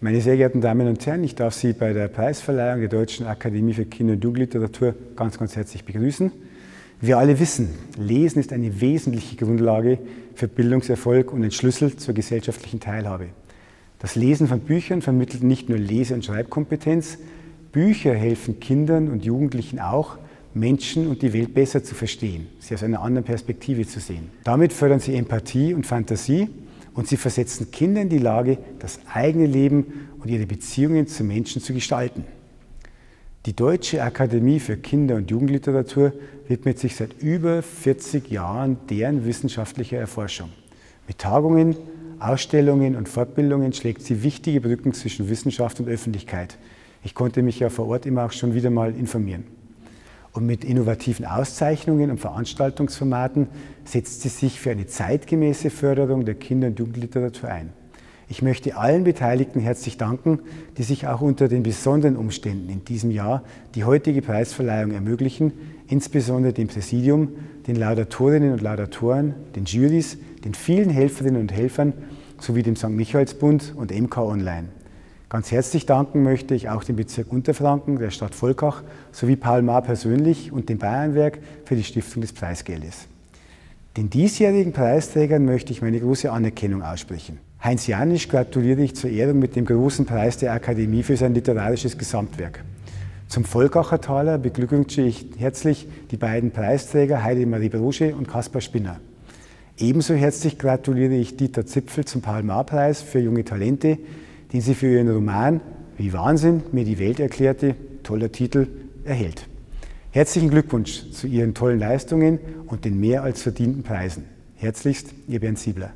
Meine sehr geehrten Damen und Herren, ich darf Sie bei der Preisverleihung der Deutschen Akademie für Kinder- und Jugendliteratur ganz, ganz herzlich begrüßen. Wir alle wissen, Lesen ist eine wesentliche Grundlage für Bildungserfolg und ein Schlüssel zur gesellschaftlichen Teilhabe. Das Lesen von Büchern vermittelt nicht nur Lese- und Schreibkompetenz, Bücher helfen Kindern und Jugendlichen auch, Menschen und die Welt besser zu verstehen, sie aus einer anderen Perspektive zu sehen. Damit fördern sie Empathie und Fantasie und sie versetzen Kinder in die Lage, das eigene Leben und ihre Beziehungen zu Menschen zu gestalten. Die Deutsche Akademie für Kinder- und Jugendliteratur widmet sich seit über 40 Jahren deren wissenschaftlicher Erforschung. Mit Tagungen, Ausstellungen und Fortbildungen schlägt sie wichtige Brücken zwischen Wissenschaft und Öffentlichkeit. Ich konnte mich ja vor Ort immer auch schon wieder mal informieren. Und mit innovativen Auszeichnungen und Veranstaltungsformaten setzt sie sich für eine zeitgemäße Förderung der Kinder- und Jugendliteratur ein. Ich möchte allen Beteiligten herzlich danken, die sich auch unter den besonderen Umständen in diesem Jahr die heutige Preisverleihung ermöglichen, insbesondere dem Präsidium, den Laudatorinnen und Laudatoren, den Jurys, den vielen Helferinnen und Helfern sowie dem St. Michaelsbund und MK Online. Ganz herzlich danken möchte ich auch dem Bezirk Unterfranken, der Stadt Volkach sowie Paul Maar persönlich und dem Bayernwerk für die Stiftung des Preisgeldes. Den diesjährigen Preisträgern möchte ich meine große Anerkennung aussprechen. Heinz Janisch gratuliere ich zur Ehrung mit dem großen Preis der Akademie für sein literarisches Gesamtwerk. Zum Volkacher Taler beglückwünsche ich herzlich die beiden Preisträger Heidemarie Brosche und Kaspar Spinner. Ebenso herzlich gratuliere ich Dieter Zipfel zum Paul-Maar-Preis für junge Talente, den sie für ihren Roman »Wie Wahnsinn mir die Welt erklärte«, toller Titel, erhält. Herzlichen Glückwunsch zu Ihren tollen Leistungen und den mehr als verdienten Preisen. Herzlichst, Ihr Bernd Siebler.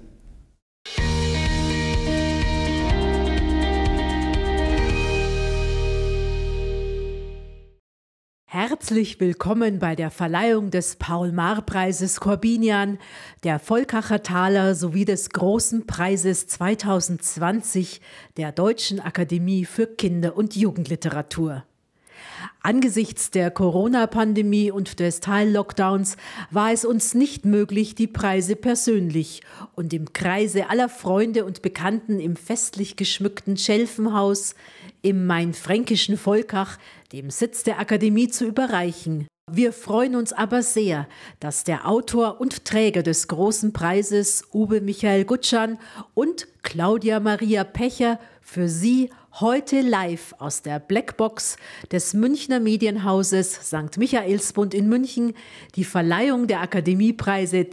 Herzlich willkommen bei der Verleihung des Paul-Maar-Preises Corbinian, der Volkacher Taler sowie des Großen Preises 2020 der Deutschen Akademie für Kinder- und Jugendliteratur. Angesichts der Corona-Pandemie und des Teil-Lockdowns war es uns nicht möglich, die Preise persönlich und im Kreise aller Freunde und Bekannten im festlich geschmückten Schelfenhaus im mainfränkischen Volkach, dem Sitz der Akademie, zu überreichen. Wir freuen uns aber sehr, dass der Autor und Träger des Großen Preises Uwe Michael Gutschan und Claudia Maria Pecher für Sie heute live aus der Blackbox des Münchner Medienhauses St. Michaelsbund in München die Verleihung der Akademiepreise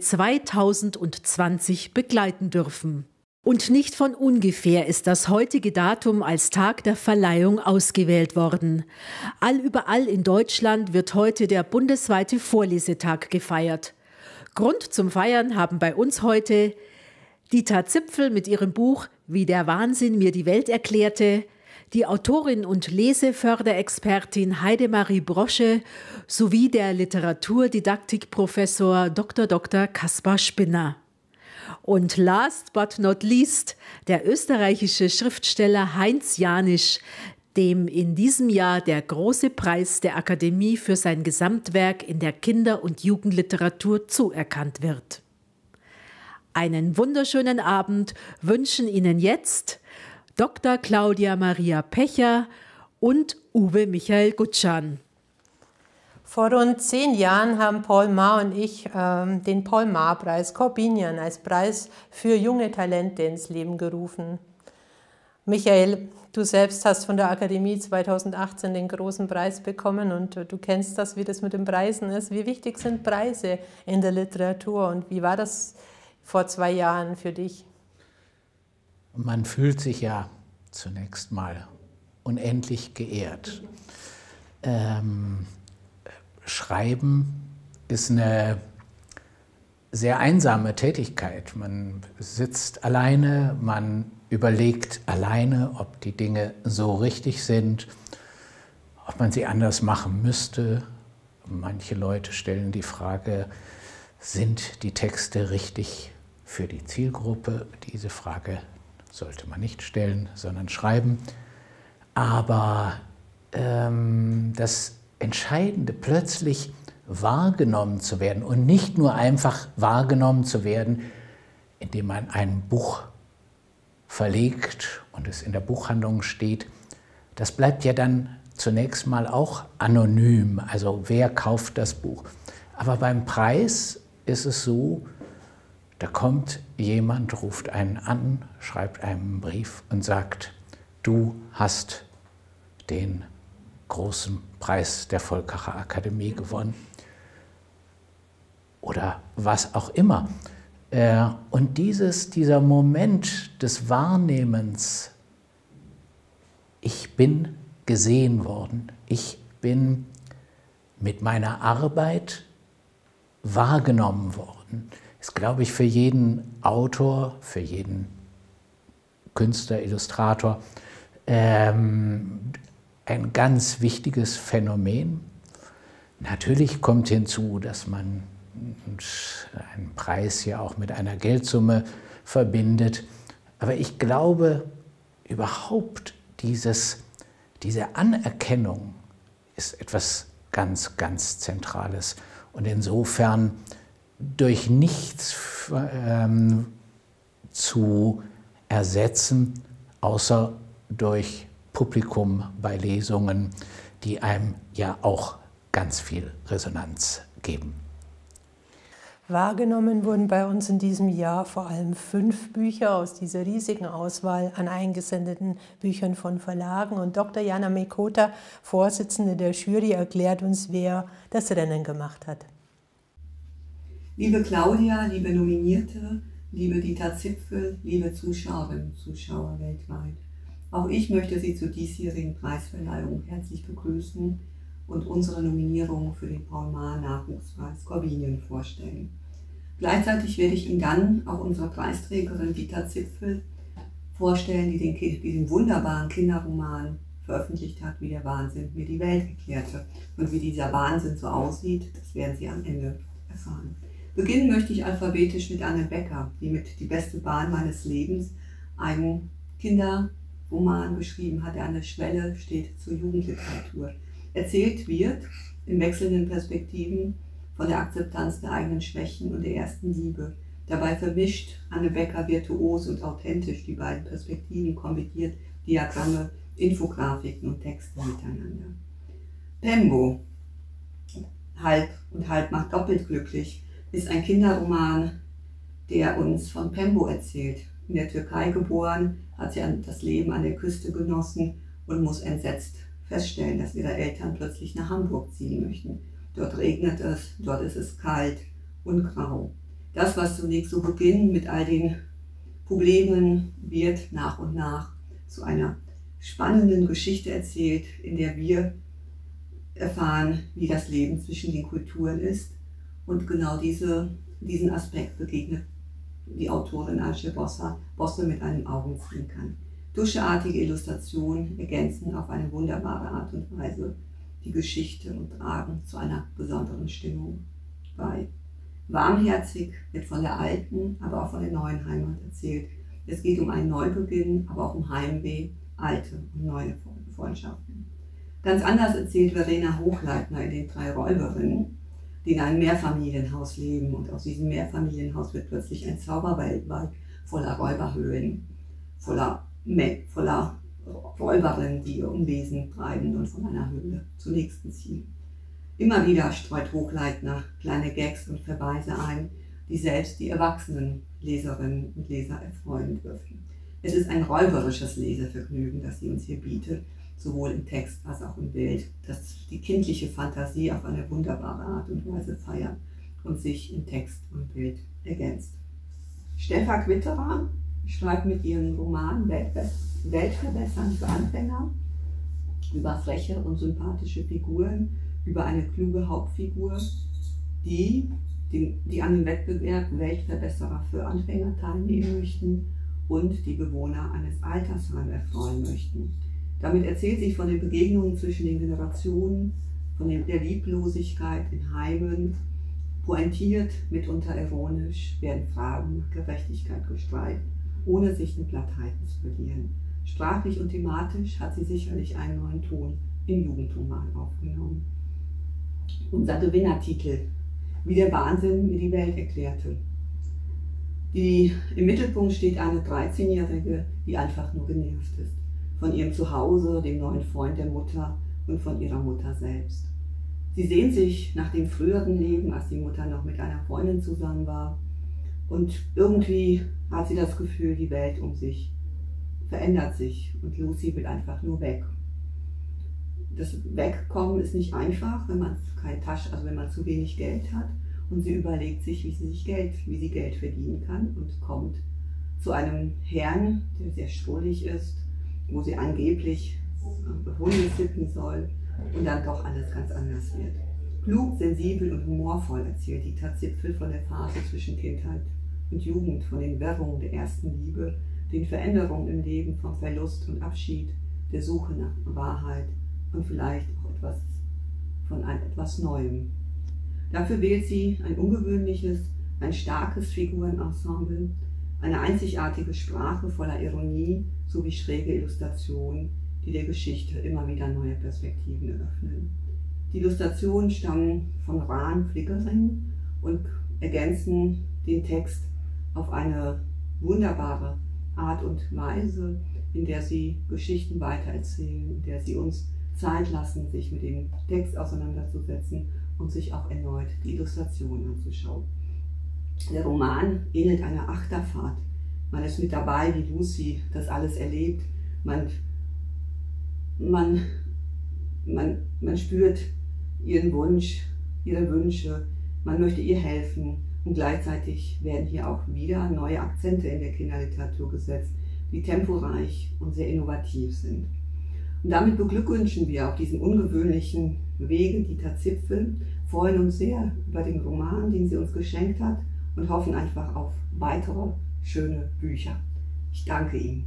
2020 begleiten dürfen. Und nicht von ungefähr ist das heutige Datum als Tag der Verleihung ausgewählt worden. Überall in Deutschland wird heute der bundesweite Vorlesetag gefeiert. Grund zum Feiern haben bei uns heute Dieter Zipfel mit ihrem Buch »Wie der Wahnsinn mir die Welt erklärte«, die Autorin und Leseförderexpertin Heidemarie Brosche sowie der Literaturdidaktikprofessor Dr. Kaspar Spinner. Und last but not least der österreichische Schriftsteller Heinz Janisch, dem in diesem Jahr der Große Preis der Akademie für sein Gesamtwerk in der Kinder- und Jugendliteratur zuerkannt wird. Einen wunderschönen Abend wünschen Ihnen jetzt Dr. Claudia Maria Pecher und Uwe Michael Gutschan. Vor rund 10 Jahren haben Paul Maar und ich den Paul-Maar-Preis Corbinian als Preis für junge Talente ins Leben gerufen. Michael, du selbst hast von der Akademie 2018 den großen Preis bekommen und du kennst das, wie das mit den Preisen ist. Wie wichtig sind Preise in der Literatur und wie war das vor 2 Jahren für dich? Man fühlt sich ja zunächst mal unendlich geehrt. Schreiben ist eine sehr einsame Tätigkeit. Man sitzt alleine, man überlegt alleine, ob die Dinge so richtig sind, ob man sie anders machen müsste. Manche Leute stellen die Frage, sind die Texte richtig für die Zielgruppe? Diese Frage sollte man nicht stellen, sondern schreiben. Aber das Entscheidende, plötzlich wahrgenommen zu werden und nicht nur einfach wahrgenommen zu werden, indem man ein Buch verlegt und es in der Buchhandlung steht, das bleibt ja dann zunächst mal auch anonym, also wer kauft das Buch. Aber beim Preis ist es so, da kommt jemand, ruft einen an, schreibt einem einen Brief und sagt, du hast den großen Preis der Volkacher Akademie gewonnen. Oder was auch immer. Und dieser Moment des Wahrnehmens, ich bin gesehen worden, ich bin mit meiner Arbeit wahrgenommen worden, ist, glaube ich, für jeden Autor, für jeden Künstler, Illustrator ein ganz wichtiges Phänomen. Natürlich kommt hinzu, dass man einen Preis ja auch mit einer Geldsumme verbindet. Aber ich glaube, überhaupt diese Anerkennung ist etwas ganz, ganz Zentrales. Und insofern durch nichts zu ersetzen, außer durch Publikum bei Lesungen, die einem ja auch ganz viel Resonanz geben. Wahrgenommen wurden bei uns in diesem Jahr vor allem 5 Bücher aus dieser riesigen Auswahl an eingesendeten Büchern von Verlagen. Und Dr. Jana Mekota, Vorsitzende der Jury, erklärt uns, wer das Rennen gemacht hat. Liebe Claudia, liebe Nominierte, liebe Dieter Zipfel, liebe Zuschauerinnen und Zuschauer weltweit. Auch ich möchte Sie zur diesjährigen Preisverleihung herzlich begrüßen und unsere Nominierung für den Paul-Maar-Nachwuchspreis Corbinian vorstellen. Gleichzeitig werde ich Ihnen dann auch unsere Preisträgerin Dieter Zipfel vorstellen, die den wunderbaren Kinderroman veröffentlicht hat, wie der Wahnsinn mir die Welt erklärte. Und wie dieser Wahnsinn so aussieht, das werden Sie am Ende erfahren. Beginnen möchte ich alphabetisch mit Anne Becker, die mit Die beste Bahn meines Lebens einen Kinderroman geschrieben hat, der an der Schwelle steht zur Jugendliteratur. Erzählt wird in wechselnden Perspektiven von der Akzeptanz der eigenen Schwächen und der ersten Liebe. Dabei vermischt Anne Becker virtuos und authentisch die beiden Perspektiven, kombiniert Diagramme, Infografiken und Texte miteinander. Pembo, Halb und Halb macht doppelt glücklich, ist ein Kinderroman, der uns von Pembo erzählt. In der Türkei geboren, hat sie das Leben an der Küste genossen und muss entsetzt feststellen, dass ihre Eltern plötzlich nach Hamburg ziehen möchten. Dort regnet es, dort ist es kalt und grau. Das, was zunächst so beginnt mit all den Problemen, wird nach und nach zu einer spannenden Geschichte erzählt, in der wir erfahren, wie das Leben zwischen den Kulturen ist. Und genau diesen Aspekt begegnet die Autorin Ayşe Bosse mit einem Augenzwinkern. Duscheartige Illustrationen ergänzen auf eine wunderbare Art und Weise die Geschichte und tragen zu einer besonderen Stimmung bei. Warmherzig wird von der alten, aber auch von der neuen Heimat erzählt. Es geht um einen Neubeginn, aber auch um Heimweh, alte und neue Freundschaften. Ganz anders erzählt Verena Hochleitner in den 3 Räuberinnen, die in einem Mehrfamilienhaus leben. Und aus diesem Mehrfamilienhaus wird plötzlich ein Zauberwald voller Räuberhöhlen, voller Räuberinnen, die ihr Unwesen treiben und von einer Höhle zur nächsten ziehen. Immer wieder streut Hochleitner kleine Gags und Verweise ein, die selbst die erwachsenen Leserinnen und Leser erfreuen dürfen. Es ist ein räuberisches Lesevergnügen, das sie uns hier bietet, sowohl im Text als auch im Bild, das die kindliche Fantasie auf eine wunderbare Art und Weise feiert und sich in Text und Bild ergänzt. Steffa Quitterer schreibt mit ihrem Roman Weltverbessern für Anfänger über freche und sympathische Figuren, über eine kluge Hauptfigur, die an dem Wettbewerb Weltverbesserer für Anfänger teilnehmen möchten und die Bewohner eines Altersheims erfreuen möchten. Damit erzählt sich von den Begegnungen zwischen den Generationen, von der Lieblosigkeit in Heimen. Pointiert, mitunter ironisch, werden Fragen nach Gerechtigkeit gestreift, ohne sich in Plattheiten zu verlieren. Sprachlich und thematisch hat sie sicherlich einen neuen Ton im Jugendroman aufgenommen. Unser Gewinnertitel, Wie der Wahnsinn mir die Welt erklärte. Im Mittelpunkt steht eine 13-Jährige, die einfach nur genervt ist. Von ihrem Zuhause, dem neuen Freund der Mutter und von ihrer Mutter selbst. Sie sehnt sich nach dem früheren Leben, als die Mutter noch mit einer Freundin zusammen war. Und irgendwie hat sie das Gefühl, die Welt um sich verändert sich und Lucy will einfach nur weg. Das Wegkommen ist nicht einfach, wenn man wenn man zu wenig Geld hat. Und sie überlegt sich, wie sie Geld verdienen kann und kommt zu einem Herrn, der sehr schrullig ist, wo sie angeblich Hunde sitten soll und dann doch alles ganz anders wird. Klug, sensibel und humorvoll erzählt Dieter Zipfel von der Phase zwischen Kindheit und Jugend, von den Wirrungen der ersten Liebe, den Veränderungen im Leben, vom Verlust und Abschied, der Suche nach Wahrheit und vielleicht auch etwas Neuem. Dafür wählt sie ein ungewöhnliches, ein starkes Figurenensemble, eine einzigartige Sprache voller Ironie sowie schräge Illustrationen, die der Geschichte immer wieder neue Perspektiven eröffnen. Die Illustrationen stammen von Ran Flickering und ergänzen den Text auf eine wunderbare Art und Weise, in der sie Geschichten weitererzählen, in der sie uns Zeit lassen, sich mit dem Text auseinanderzusetzen und sich auch erneut die Illustrationen anzuschauen. Der Roman ähnelt einer Achterfahrt. Man ist mit dabei, wie Lucy das alles erlebt. Man spürt ihren Wunsch, ihre Wünsche, man möchte ihr helfen und gleichzeitig werden hier auch wieder neue Akzente in der Kinderliteratur gesetzt, die temporeich und sehr innovativ sind. Und damit beglückwünschen wir auf diesem ungewöhnlichen Wege Dieter Zipfel, freuen uns sehr über den Roman, den sie uns geschenkt hat und hoffen einfach auf weitere schöne Bücher. Ich danke Ihnen.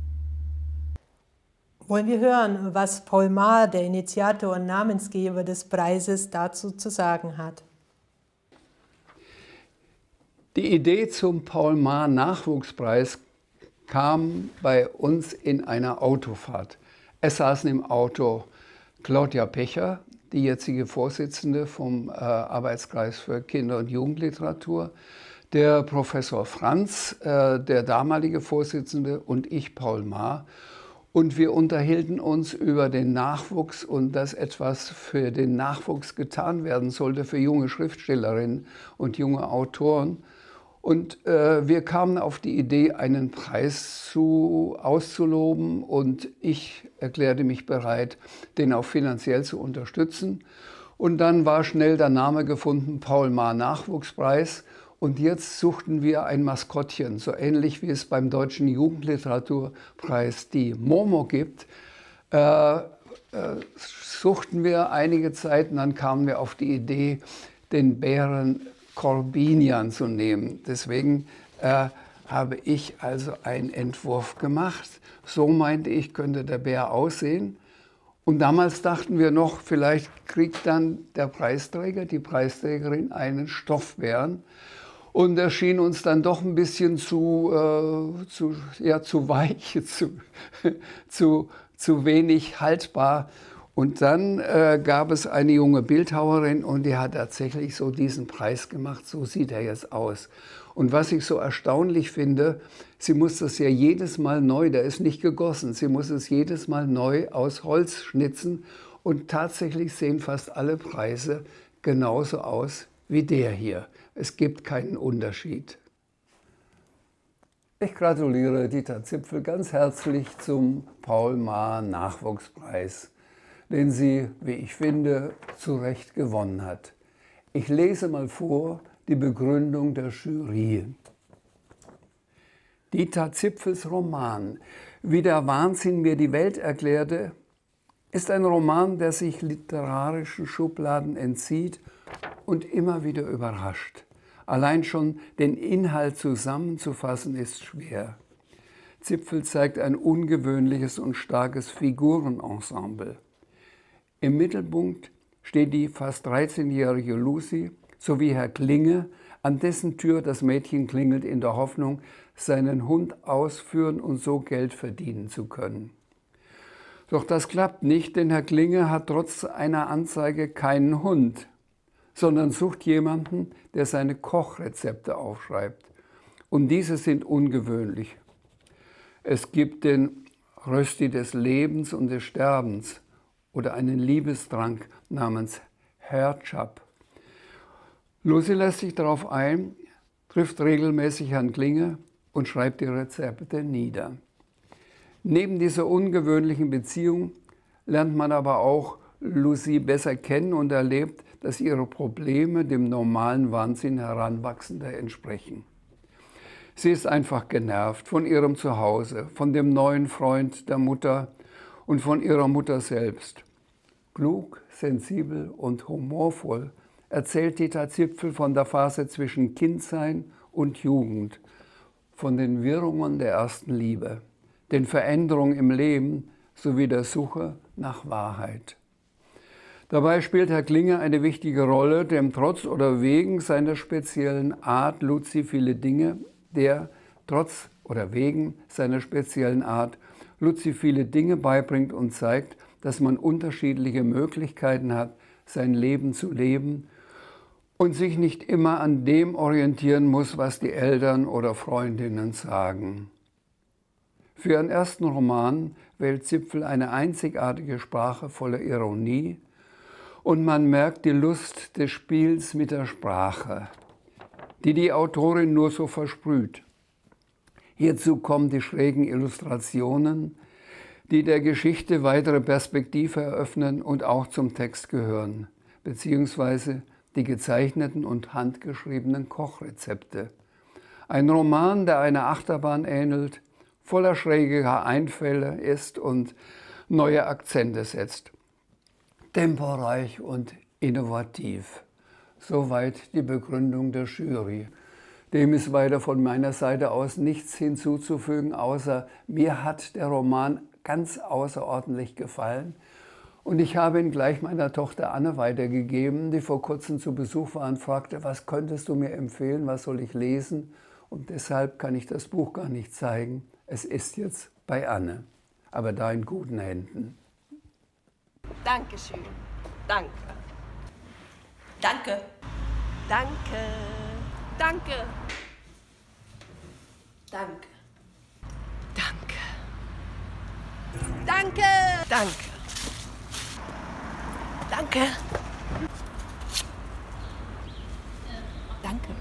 Wollen wir hören, was Paul Maar, der Initiator und Namensgeber des Preises, dazu zu sagen hat. Die Idee zum Paul Maar Nachwuchspreis kam bei uns in einer Autofahrt. Es saßen im Auto Claudia Pecher, die jetzige Vorsitzende vom Arbeitskreis für Kinder- und Jugendliteratur, der Professor Franz, der damalige Vorsitzende, und ich, Paul Maar. Und wir unterhielten uns über den Nachwuchs und dass etwas für den Nachwuchs getan werden sollte, für junge Schriftstellerinnen und junge Autoren. Und wir kamen auf die Idee, einen Preis auszuloben, und ich erklärte mich bereit, den auch finanziell zu unterstützen. Und dann war schnell der Name gefunden, Paul Maar Nachwuchspreis. Und jetzt suchten wir ein Maskottchen, so ähnlich wie es beim Deutschen Jugendliteraturpreis die Momo gibt. Suchten wir einige Zeit und dann kamen wir auf die Idee, den Bären Corbinian zu nehmen. Deswegen habe ich also einen Entwurf gemacht. So meinte ich, könnte der Bär aussehen. Und damals dachten wir noch, vielleicht kriegt dann der Preisträger, die Preisträgerin einen Stoffbären. Und er schien uns dann doch ein bisschen zu weich, zu wenig haltbar. Und dann gab es eine junge Bildhauerin und die hat tatsächlich so diesen Preis gemacht. So sieht er jetzt aus. Und was ich so erstaunlich finde, sie muss das ja jedes Mal neu, der ist nicht gegossen, sie muss es jedes Mal neu aus Holz schnitzen. Und tatsächlich sehen fast alle Preise genauso aus wie der hier. Es gibt keinen Unterschied. Ich gratuliere Dieter Zipfel ganz herzlich zum Paul Maar Nachwuchspreis, den sie, wie ich finde, zu Recht gewonnen hat. Ich lese mal vor die Begründung der Jury. Dieter Zipfels Roman »Wie der Wahnsinn mir die Welt erklärte« ist ein Roman, der sich literarischen Schubladen entzieht und immer wieder überrascht. Allein schon den Inhalt zusammenzufassen ist schwer. Zipfel zeigt ein ungewöhnliches und starkes Figurenensemble. Im Mittelpunkt steht die fast 13-jährige Lucy sowie Herr Klinge, an dessen Tür das Mädchen klingelt in der Hoffnung, seinen Hund ausführen und so Geld verdienen zu können. Doch das klappt nicht, denn Herr Klinge hat trotz einer Anzeige keinen Hund, sondern sucht jemanden, der seine Kochrezepte aufschreibt. Und diese sind ungewöhnlich. Es gibt den Rösti des Lebens und des Sterbens oder einen Liebestrank namens Herdschap. Lucy lässt sich darauf ein, trifft regelmäßig Herrn Klinger und schreibt die Rezepte nieder. Neben dieser ungewöhnlichen Beziehung lernt man aber auch Lucy besser kennen und erlebt, dass ihre Probleme dem normalen Wahnsinn Heranwachsender entsprechen. Sie ist einfach genervt von ihrem Zuhause, von dem neuen Freund der Mutter und von ihrer Mutter selbst. Klug, sensibel und humorvoll erzählt Dieter Zipfel von der Phase zwischen Kindsein und Jugend, von den Wirrungen der ersten Liebe, den Veränderungen im Leben sowie der Suche nach Wahrheit. Dabei spielt Herr Klinger eine wichtige Rolle, dem trotz oder wegen seiner speziellen Art Lucy viele Dinge beibringt und zeigt, dass man unterschiedliche Möglichkeiten hat, sein Leben zu leben und sich nicht immer an dem orientieren muss, was die Eltern oder Freundinnen sagen. Für ihren ersten Roman wählt Zipfel eine einzigartige Sprache voller Ironie und man merkt die Lust des Spiels mit der Sprache, die die Autorin nur so versprüht. Hierzu kommen die schrägen Illustrationen, die der Geschichte weitere Perspektive eröffnen und auch zum Text gehören, beziehungsweise die gezeichneten und handgeschriebenen Kochrezepte. Ein Roman, der einer Achterbahn ähnelt, voller schräger Einfälle ist und neue Akzente setzt. Temporeich und innovativ. Soweit die Begründung der Jury. Dem ist weiter von meiner Seite aus nichts hinzuzufügen, außer mir hat der Roman ganz außerordentlich gefallen. Und ich habe ihn gleich meiner Tochter Anne weitergegeben, die vor kurzem zu Besuch war und fragte, was könntest du mir empfehlen, was soll ich lesen? Und deshalb kann ich das Buch gar nicht zeigen. Es ist jetzt bei Anne, aber da in guten Händen. Dankeschön. Danke. Danke. Danke. Danke. Danke. Danke. Danke. Danke. Danke. Danke.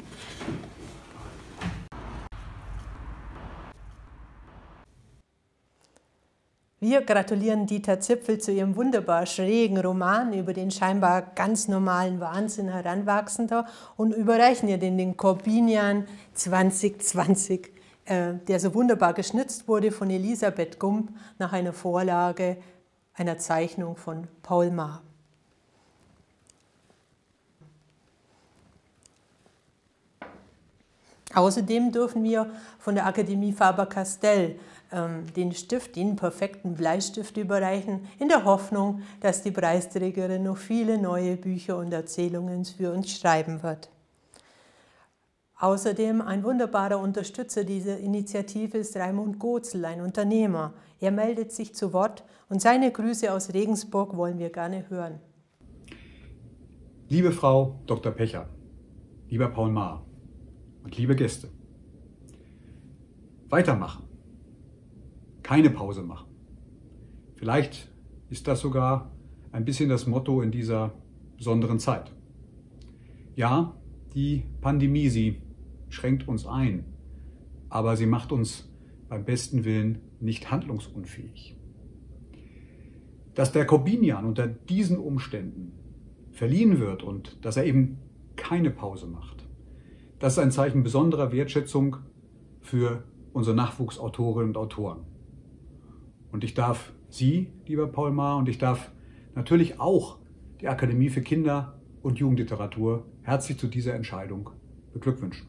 Wir gratulieren Dieter Zipfel zu ihrem wunderbar schrägen Roman über den scheinbar ganz normalen Wahnsinn Heranwachsender und überreichen ihr den Corbinian 2020, der so wunderbar geschnitzt wurde von Elisabeth Gump nach einer Vorlage einer Zeichnung von Paul Maar. Außerdem dürfen wir von der Akademie Faber-Castell den perfekten Bleistift überreichen, in der Hoffnung, dass die Preisträgerin noch viele neue Bücher und Erzählungen für uns schreiben wird. Außerdem ein wunderbarer Unterstützer dieser Initiative ist Raimund Gotzel, ein Unternehmer. Er meldet sich zu Wort und seine Grüße aus Regensburg wollen wir gerne hören. Liebe Frau Dr. Pecher, lieber Paul Maar und liebe Gäste, weitermachen, keine Pause machen. Vielleicht ist das sogar ein bisschen das Motto in dieser besonderen Zeit. Ja, die Pandemie, sie schränkt uns ein, aber sie macht uns beim besten Willen nicht handlungsunfähig. Dass der Corbinian unter diesen Umständen verliehen wird und dass er eben keine Pause macht, das ist ein Zeichen besonderer Wertschätzung für unsere Nachwuchsautorinnen und Autoren. Und ich darf Sie, lieber Paul Maar, und ich darf natürlich auch die Akademie für Kinder- und Jugendliteratur herzlich zu dieser Entscheidung beglückwünschen.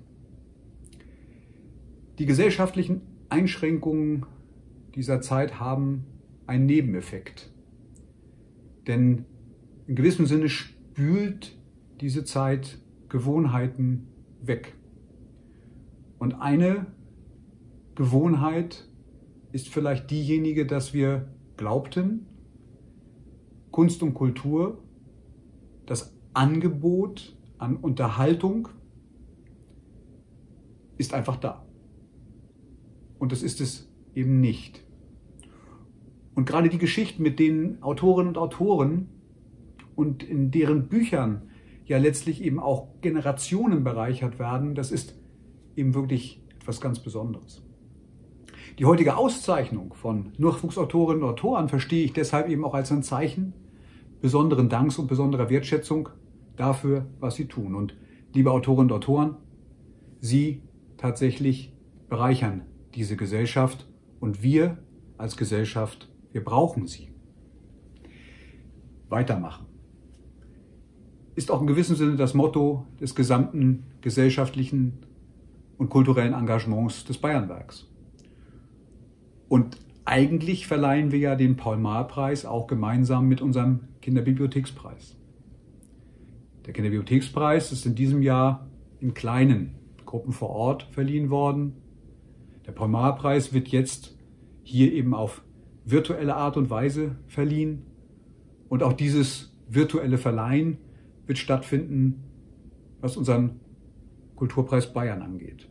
Die gesellschaftlichen Einschränkungen dieser Zeit haben einen Nebeneffekt. Denn in gewissem Sinne spült diese Zeit Gewohnheiten weg. Und eine Gewohnheit ist vielleicht diejenige, dass wir glaubten, Kunst und Kultur, das Angebot an Unterhaltung ist einfach da. Und das ist es eben nicht. Und gerade die Geschichten, mit denen Autorinnen und Autoren und in deren Büchern ja letztlich eben auch Generationen bereichert werden, das ist eben wirklich etwas ganz Besonderes. Die heutige Auszeichnung von Nachwuchsautorinnen und Autoren verstehe ich deshalb eben auch als ein Zeichen besonderen Danks und besonderer Wertschätzung dafür, was sie tun. Und liebe Autorinnen und Autoren, Sie tatsächlich bereichern diese Gesellschaft und wir als Gesellschaft, wir brauchen sie. Weitermachen ist auch in gewissem Sinne das Motto des gesamten gesellschaftlichen und kulturellen Engagements des Bayernwerks. Und eigentlich verleihen wir ja den Paul-Maar-Preis auch gemeinsam mit unserem Kinderbibliothekspreis. Der Kinderbibliothekspreis ist in diesem Jahr in kleinen Gruppen vor Ort verliehen worden. Der Paul-Maar-Preis wird jetzt hier eben auf virtuelle Art und Weise verliehen. Und auch dieses virtuelle Verleihen wird stattfinden, was unseren Kulturpreis Bayern angeht.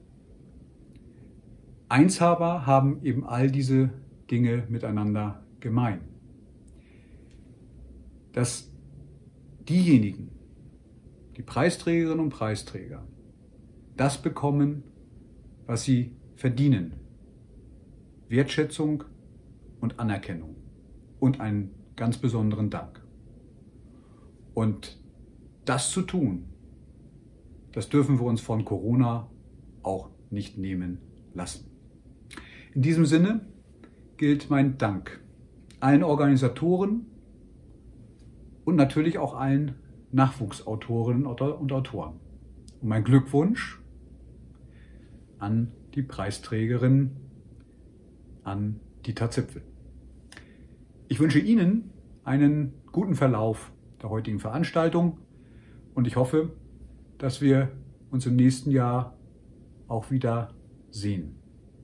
Eins aber haben eben all diese Dinge miteinander gemein. Dass diejenigen, die Preisträgerinnen und Preisträger, das bekommen, was sie verdienen. Wertschätzung und Anerkennung und einen ganz besonderen Dank. Und das zu tun, das dürfen wir uns von Corona auch nicht nehmen lassen. In diesem Sinne gilt mein Dank allen Organisatoren und natürlich auch allen Nachwuchsautorinnen und Autoren. Und mein Glückwunsch an die Preisträgerin, an Dieter Zipfel. Ich wünsche Ihnen einen guten Verlauf der heutigen Veranstaltung und ich hoffe, dass wir uns im nächsten Jahr auch wieder sehen.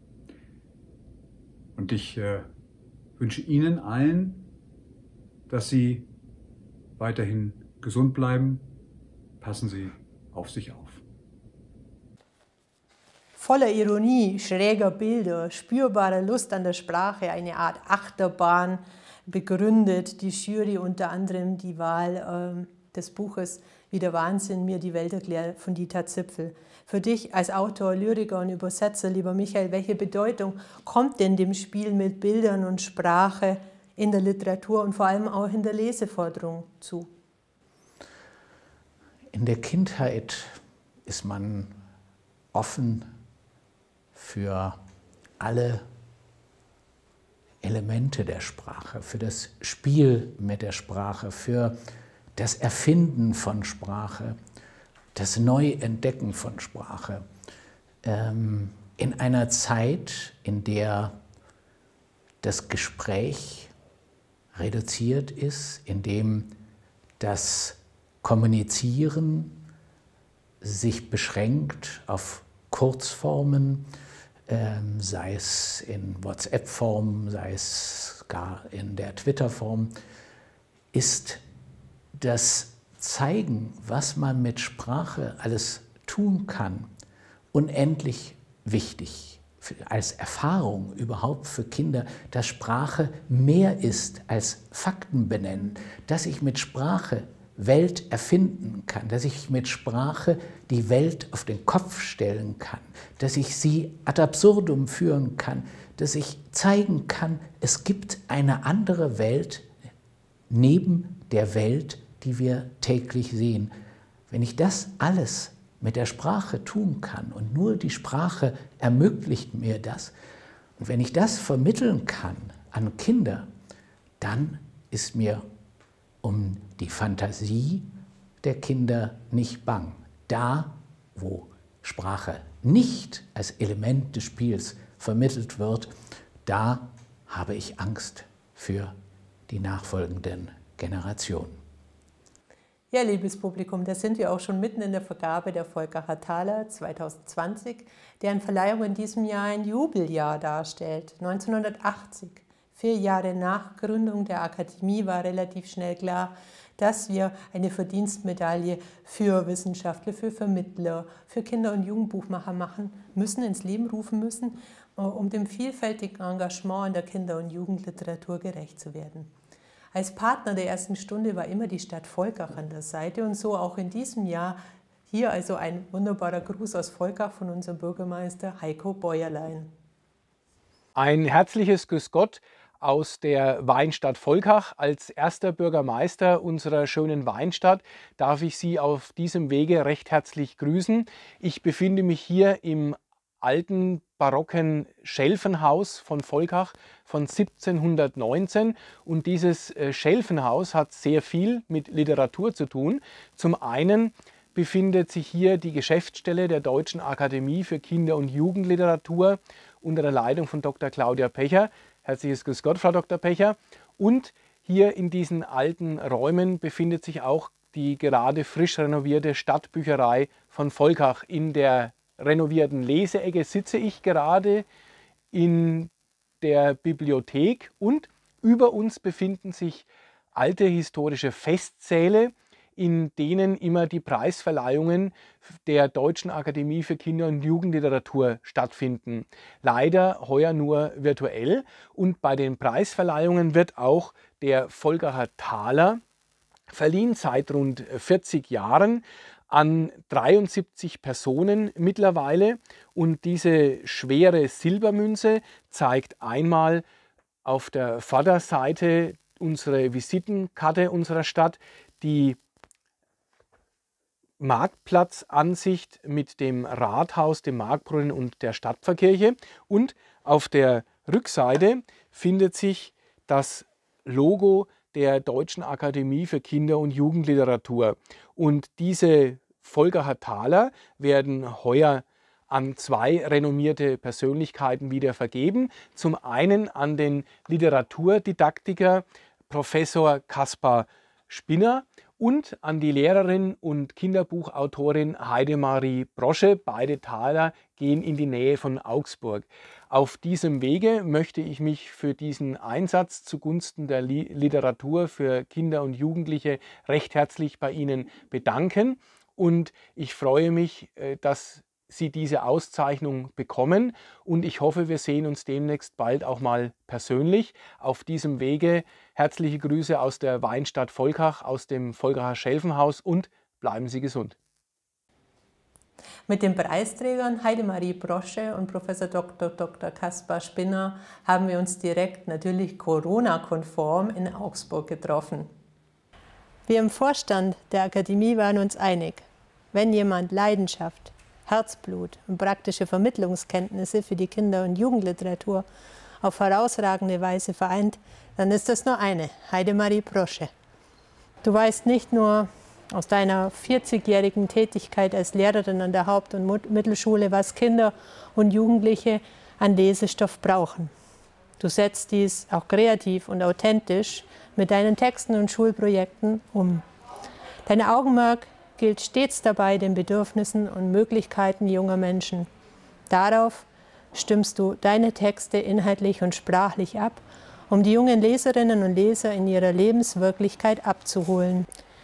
Und ich wünsche Ihnen allen, dass Sie weiterhin gesund bleiben. Passen Sie auf sich auf. Voller Ironie, schräger Bilder, spürbarer Lust an der Sprache, eine Art Achterbahn begründet die Jury unter anderem die Wahl des Buches Wie der Wahnsinn mir die Welt erklärt von Dieter Zipfel. Für dich als Autor, Lyriker und Übersetzer, lieber Michael, welche Bedeutung kommt denn dem Spiel mit Bildern und Sprache in der Literatur und vor allem auch in der Leseforderung zu? In der Kindheit ist man offen für alle Elemente der Sprache, für das Spiel mit der Sprache, für das Erfinden von Sprache, das Neuentdecken von Sprache. In einer Zeit, in der das Gespräch reduziert ist, in dem das Kommunizieren sich beschränkt auf Kurzformen, sei es in WhatsApp-Form, sei es gar in der Twitter-Form, ist das Zeigen, was man mit Sprache alles tun kann, unendlich wichtig. Als Erfahrung überhaupt für Kinder, dass Sprache mehr ist als Fakten benennen, dass ich mit Sprache Welt erfinden kann, dass ich mit Sprache die Welt auf den Kopf stellen kann, dass ich sie ad absurdum führen kann, dass ich zeigen kann, es gibt eine andere Welt neben der Welt, die wir täglich sehen. Wenn ich das alles mit der Sprache tun kann und nur die Sprache ermöglicht mir das, und wenn ich das vermitteln kann an Kinder, dann ist mir um die Fantasie der Kinder nicht bang. Da, wo Sprache nicht als Element des Spiels vermittelt wird, da habe ich Angst für die nachfolgenden Generationen. Ja, liebes Publikum, da sind wir auch schon mitten in der Vergabe der Volkacher Taler 2020, deren Verleihung in diesem Jahr ein Jubeljahr darstellt. 1980, 4 Jahre nach Gründung der Akademie, war relativ schnell klar, dass wir eine Verdienstmedaille für Wissenschaftler, für Vermittler, für Kinder- und Jugendbuchmacher machen müssen, ins Leben rufen müssen, um dem vielfältigen Engagement in der Kinder- und Jugendliteratur gerecht zu werden. Als Partner der ersten Stunde war immer die Stadt Volkach an der Seite und so auch in diesem Jahr. Hier also ein wunderbarer Gruß aus Volkach von unserem Bürgermeister Heiko Bäuerlein. Ein herzliches Grüß Gott aus der Weinstadt Volkach. Als erster Bürgermeister unserer schönen Weinstadt darf ich Sie auf diesem Wege recht herzlich grüßen. Ich befinde mich hier im alten barocken Schelfenhaus von Volkach von 1719 und dieses Schelfenhaus hat sehr viel mit Literatur zu tun. Zum einen befindet sich hier die Geschäftsstelle der Deutschen Akademie für Kinder- und Jugendliteratur unter der Leitung von Dr. Claudia Pecher. Herzliches Grüß Gott, Frau Dr. Pecher. Und hier in diesen alten Räumen befindet sich auch die gerade frisch renovierte Stadtbücherei von Volkach. In der renovierten Leseecke sitze ich gerade in der Bibliothek und über uns befinden sich alte historische Festsäle, in denen immer die Preisverleihungen der Deutschen Akademie für Kinder- und Jugendliteratur stattfinden. Leider heuer nur virtuell und bei den Preisverleihungen wird auch der Volkacher Taler verliehen seit rund 40 Jahren an 73 Personen mittlerweile und diese schwere Silbermünze zeigt einmal auf der Vorderseite unsere Visitenkarte unserer Stadt, die Marktplatzansicht mit dem Rathaus, dem Marktbrunnen und der Stadtpfarrkirche und auf der Rückseite findet sich das Logo der Deutschen Akademie für Kinder- und Jugendliteratur. Und diese Volkacher Taler werden heuer an zwei renommierte Persönlichkeiten wieder vergeben. Zum einen an den Literaturdidaktiker Professor Kaspar Spinner und an die Lehrerin und Kinderbuchautorin Heidemarie Brosche. Beide Taler gehen in die Nähe von Augsburg. Auf diesem Wege möchte ich mich für diesen Einsatz zugunsten der Literatur für Kinder und Jugendliche recht herzlich bei Ihnen bedanken. Und ich freue mich, dass Sie diese Auszeichnung bekommen und ich hoffe, wir sehen uns demnächst bald auch mal persönlich. Auf diesem Wege herzliche Grüße aus der Weinstadt Volkach, aus dem Volkacher Schelfenhaus und bleiben Sie gesund. Mit den Preisträgern Heidemarie Brosche und Professor Dr. Kaspar Spinner haben wir uns direkt, natürlich Corona-konform, in Augsburg getroffen. Wir im Vorstand der Akademie waren uns einig, wenn jemand Leidenschaft, Herzblut und praktische Vermittlungskenntnisse für die Kinder- und Jugendliteratur auf herausragende Weise vereint, dann ist das nur eine, Heidemarie Brosche. Du weißt nicht nur aus deiner 40-jährigen Tätigkeit als Lehrerin an der Haupt- und Mittelschule, was Kinder und Jugendliche an Lesestoff brauchen. Du setzt dies auch kreativ und authentisch mit deinen Texten und Schulprojekten um. Dein Augenmerk gilt stets dabei den Bedürfnissen und Möglichkeiten junger Menschen. Darauf stimmst du deine Texte inhaltlich und sprachlich ab, um die jungen Leserinnen und Leser in ihrer Lebenswirklichkeit abzuholen.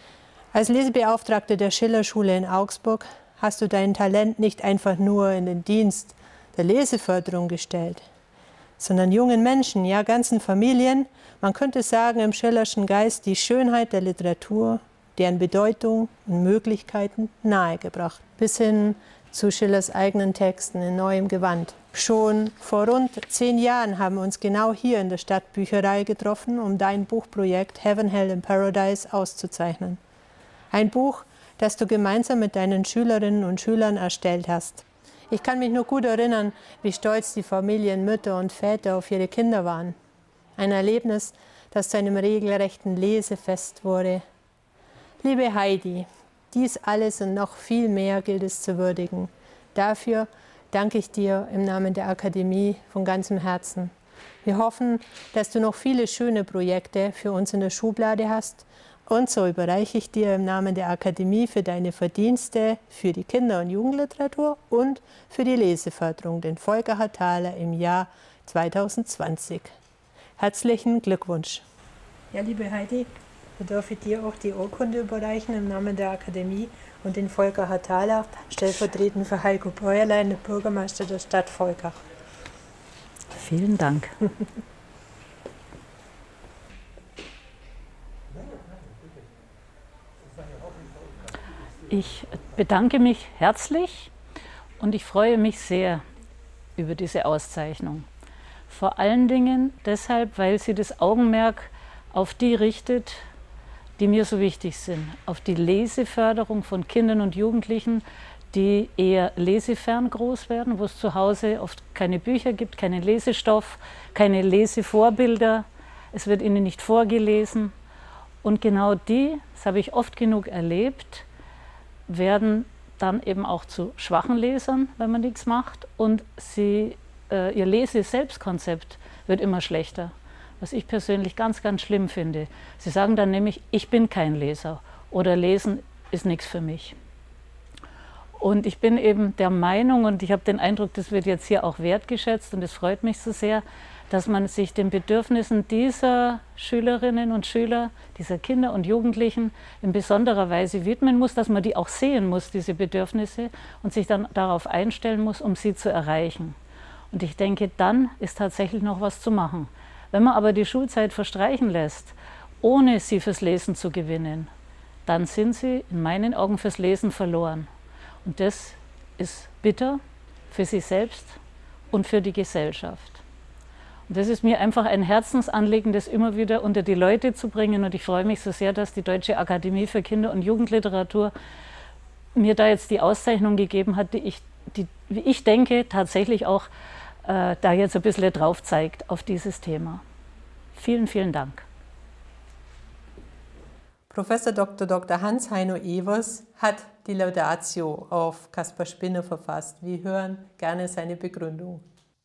Als Lesebeauftragte der Schillerschule in Augsburg hast du dein Talent nicht einfach nur in den Dienst der Leseförderung gestellt, sondern jungen Menschen, ja ganzen Familien, man könnte sagen im Schillerschen Geist, die Schönheit der Literatur, deren Bedeutung und Möglichkeiten nahegebracht, bis hin zu Schillers eigenen Texten in neuem Gewand. Schon vor rund 10 Jahren haben wir uns genau hier in der Stadtbücherei getroffen, um dein Buchprojekt Heaven, Hell and Paradise auszuzeichnen. Ein Buch, das du gemeinsam mit deinen Schülerinnen und Schülern erstellt hast. Ich kann mich nur gut erinnern, wie stolz die Familien, Mütter und Väter auf ihre Kinder waren. Ein Erlebnis, das zu einem regelrechten Lesefest wurde. Liebe Heidi, dies alles und noch viel mehr gilt es zu würdigen. Dafür danke ich dir im Namen der Akademie von ganzem Herzen. Wir hoffen, dass du noch viele schöne Projekte für uns in der Schublade hast. Und so überreiche ich dir im Namen der Akademie für deine Verdienste für die Kinder- und Jugendliteratur und für die Leseförderung den Volkacher Taler im Jahr 2020. Herzlichen Glückwunsch. Ja, liebe Heidi, Da darf ich dir auch die Urkunde überreichen im Namen der Akademie und den Volker Hatala, stellvertretend für Heiko Bäuerlein, der Bürgermeister der Stadt Volkach. Vielen Dank. Ich bedanke mich herzlich und ich freue mich sehr über diese Auszeichnung. Vor allen Dingen deshalb, weil sie das Augenmerk auf die richtet, die mir so wichtig sind. Auf die Leseförderung von Kindern und Jugendlichen, die eher lesefern groß werden, wo es zu Hause oft keine Bücher gibt, keinen Lesestoff, keine Lesevorbilder. Es wird ihnen nicht vorgelesen. Und genau die, das habe ich oft genug erlebt, werden dann eben auch zu schwachen Lesern, wenn man nichts macht. Und ihr Lese-Selbstkonzept wird immer schlechter, was ich persönlich ganz, ganz schlimm finde. Sie sagen dann nämlich, ich bin kein Leser oder Lesen ist nichts für mich. Und ich bin eben der Meinung, und ich habe den Eindruck, das wird jetzt hier auch wertgeschätzt und es freut mich so sehr, dass man sich den Bedürfnissen dieser Schülerinnen und Schüler, dieser Kinder und Jugendlichen in besonderer Weise widmen muss, dass man die auch sehen muss, diese Bedürfnisse, und sich dann darauf einstellen muss, um sie zu erreichen. Und ich denke, dann ist tatsächlich noch was zu machen. Wenn man aber die Schulzeit verstreichen lässt, ohne sie fürs Lesen zu gewinnen, dann sind sie in meinen Augen fürs Lesen verloren. Und das ist bitter für sie selbst und für die Gesellschaft. Und das ist mir einfach ein Herzensanliegen, das immer wieder unter die Leute zu bringen. Und ich freue mich so sehr, dass die Deutsche Akademie für Kinder- und Jugendliteratur mir da jetzt die Auszeichnung gegeben hat, die, wie ich denke, tatsächlich auch da jetzt ein bisschen drauf zeigt auf dieses Thema. Vielen, vielen Dank. Professor Dr. Hans-Heino Evers hat die Laudatio auf Caspar Spinner verfasst. Wir hören gerne seine Begründung.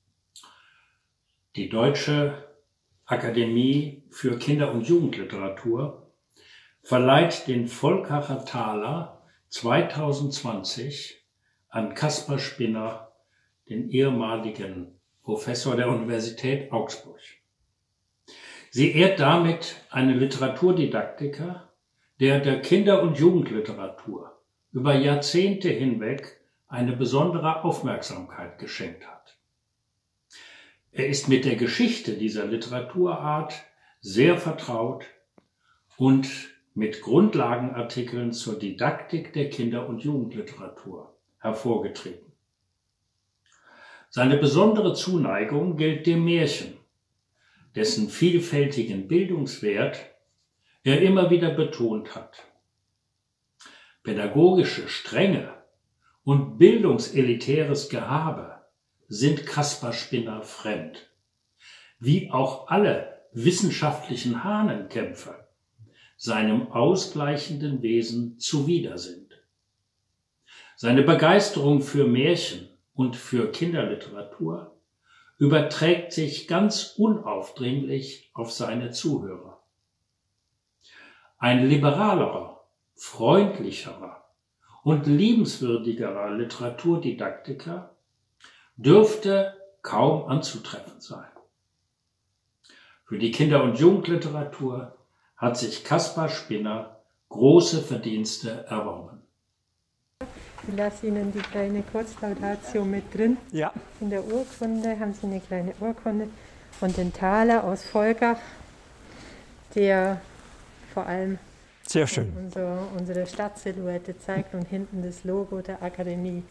Die Deutsche Akademie für Kinder- und Jugendliteratur verleiht den Volkacher Taler 2020 an Caspar Spinner, den ehemaligen Professor der Universität Augsburg. Sie ehrt damit einen Literaturdidaktiker, der Kinder- und Jugendliteratur über Jahrzehnte hinweg eine besondere Aufmerksamkeit geschenkt hat. Er ist mit der Geschichte dieser Literaturart sehr vertraut und mit Grundlagenartikeln zur Didaktik der Kinder- und Jugendliteratur hervorgetreten. Seine besondere Zuneigung gilt dem Märchen, dessen vielfältigen Bildungswert er immer wieder betont hat. Pädagogische Strenge und bildungselitäres Gehabe sind Caspar Spinner fremd, wie auch alle wissenschaftlichen Hahnenkämpfe seinem ausgleichenden Wesen zuwider sind. Seine Begeisterung für Märchen und für Kinderliteratur überträgt sich ganz unaufdringlich auf seine Zuhörer. Ein liberalerer, freundlicherer und liebenswürdigerer Literaturdidaktiker dürfte kaum anzutreffen sein. Für die Kinder- und Jugendliteratur hat sich Caspar Spinner große Verdienste erworben. Ich lasse Ihnen die kleine Kurzlaudatio mit drin. Ja. In der Urkunde haben Sie eine kleine Urkunde und den Taler aus Volkach, der vor allem sehr schön unsere Stadtsilhouette zeigt und hinten das Logo der Akademie.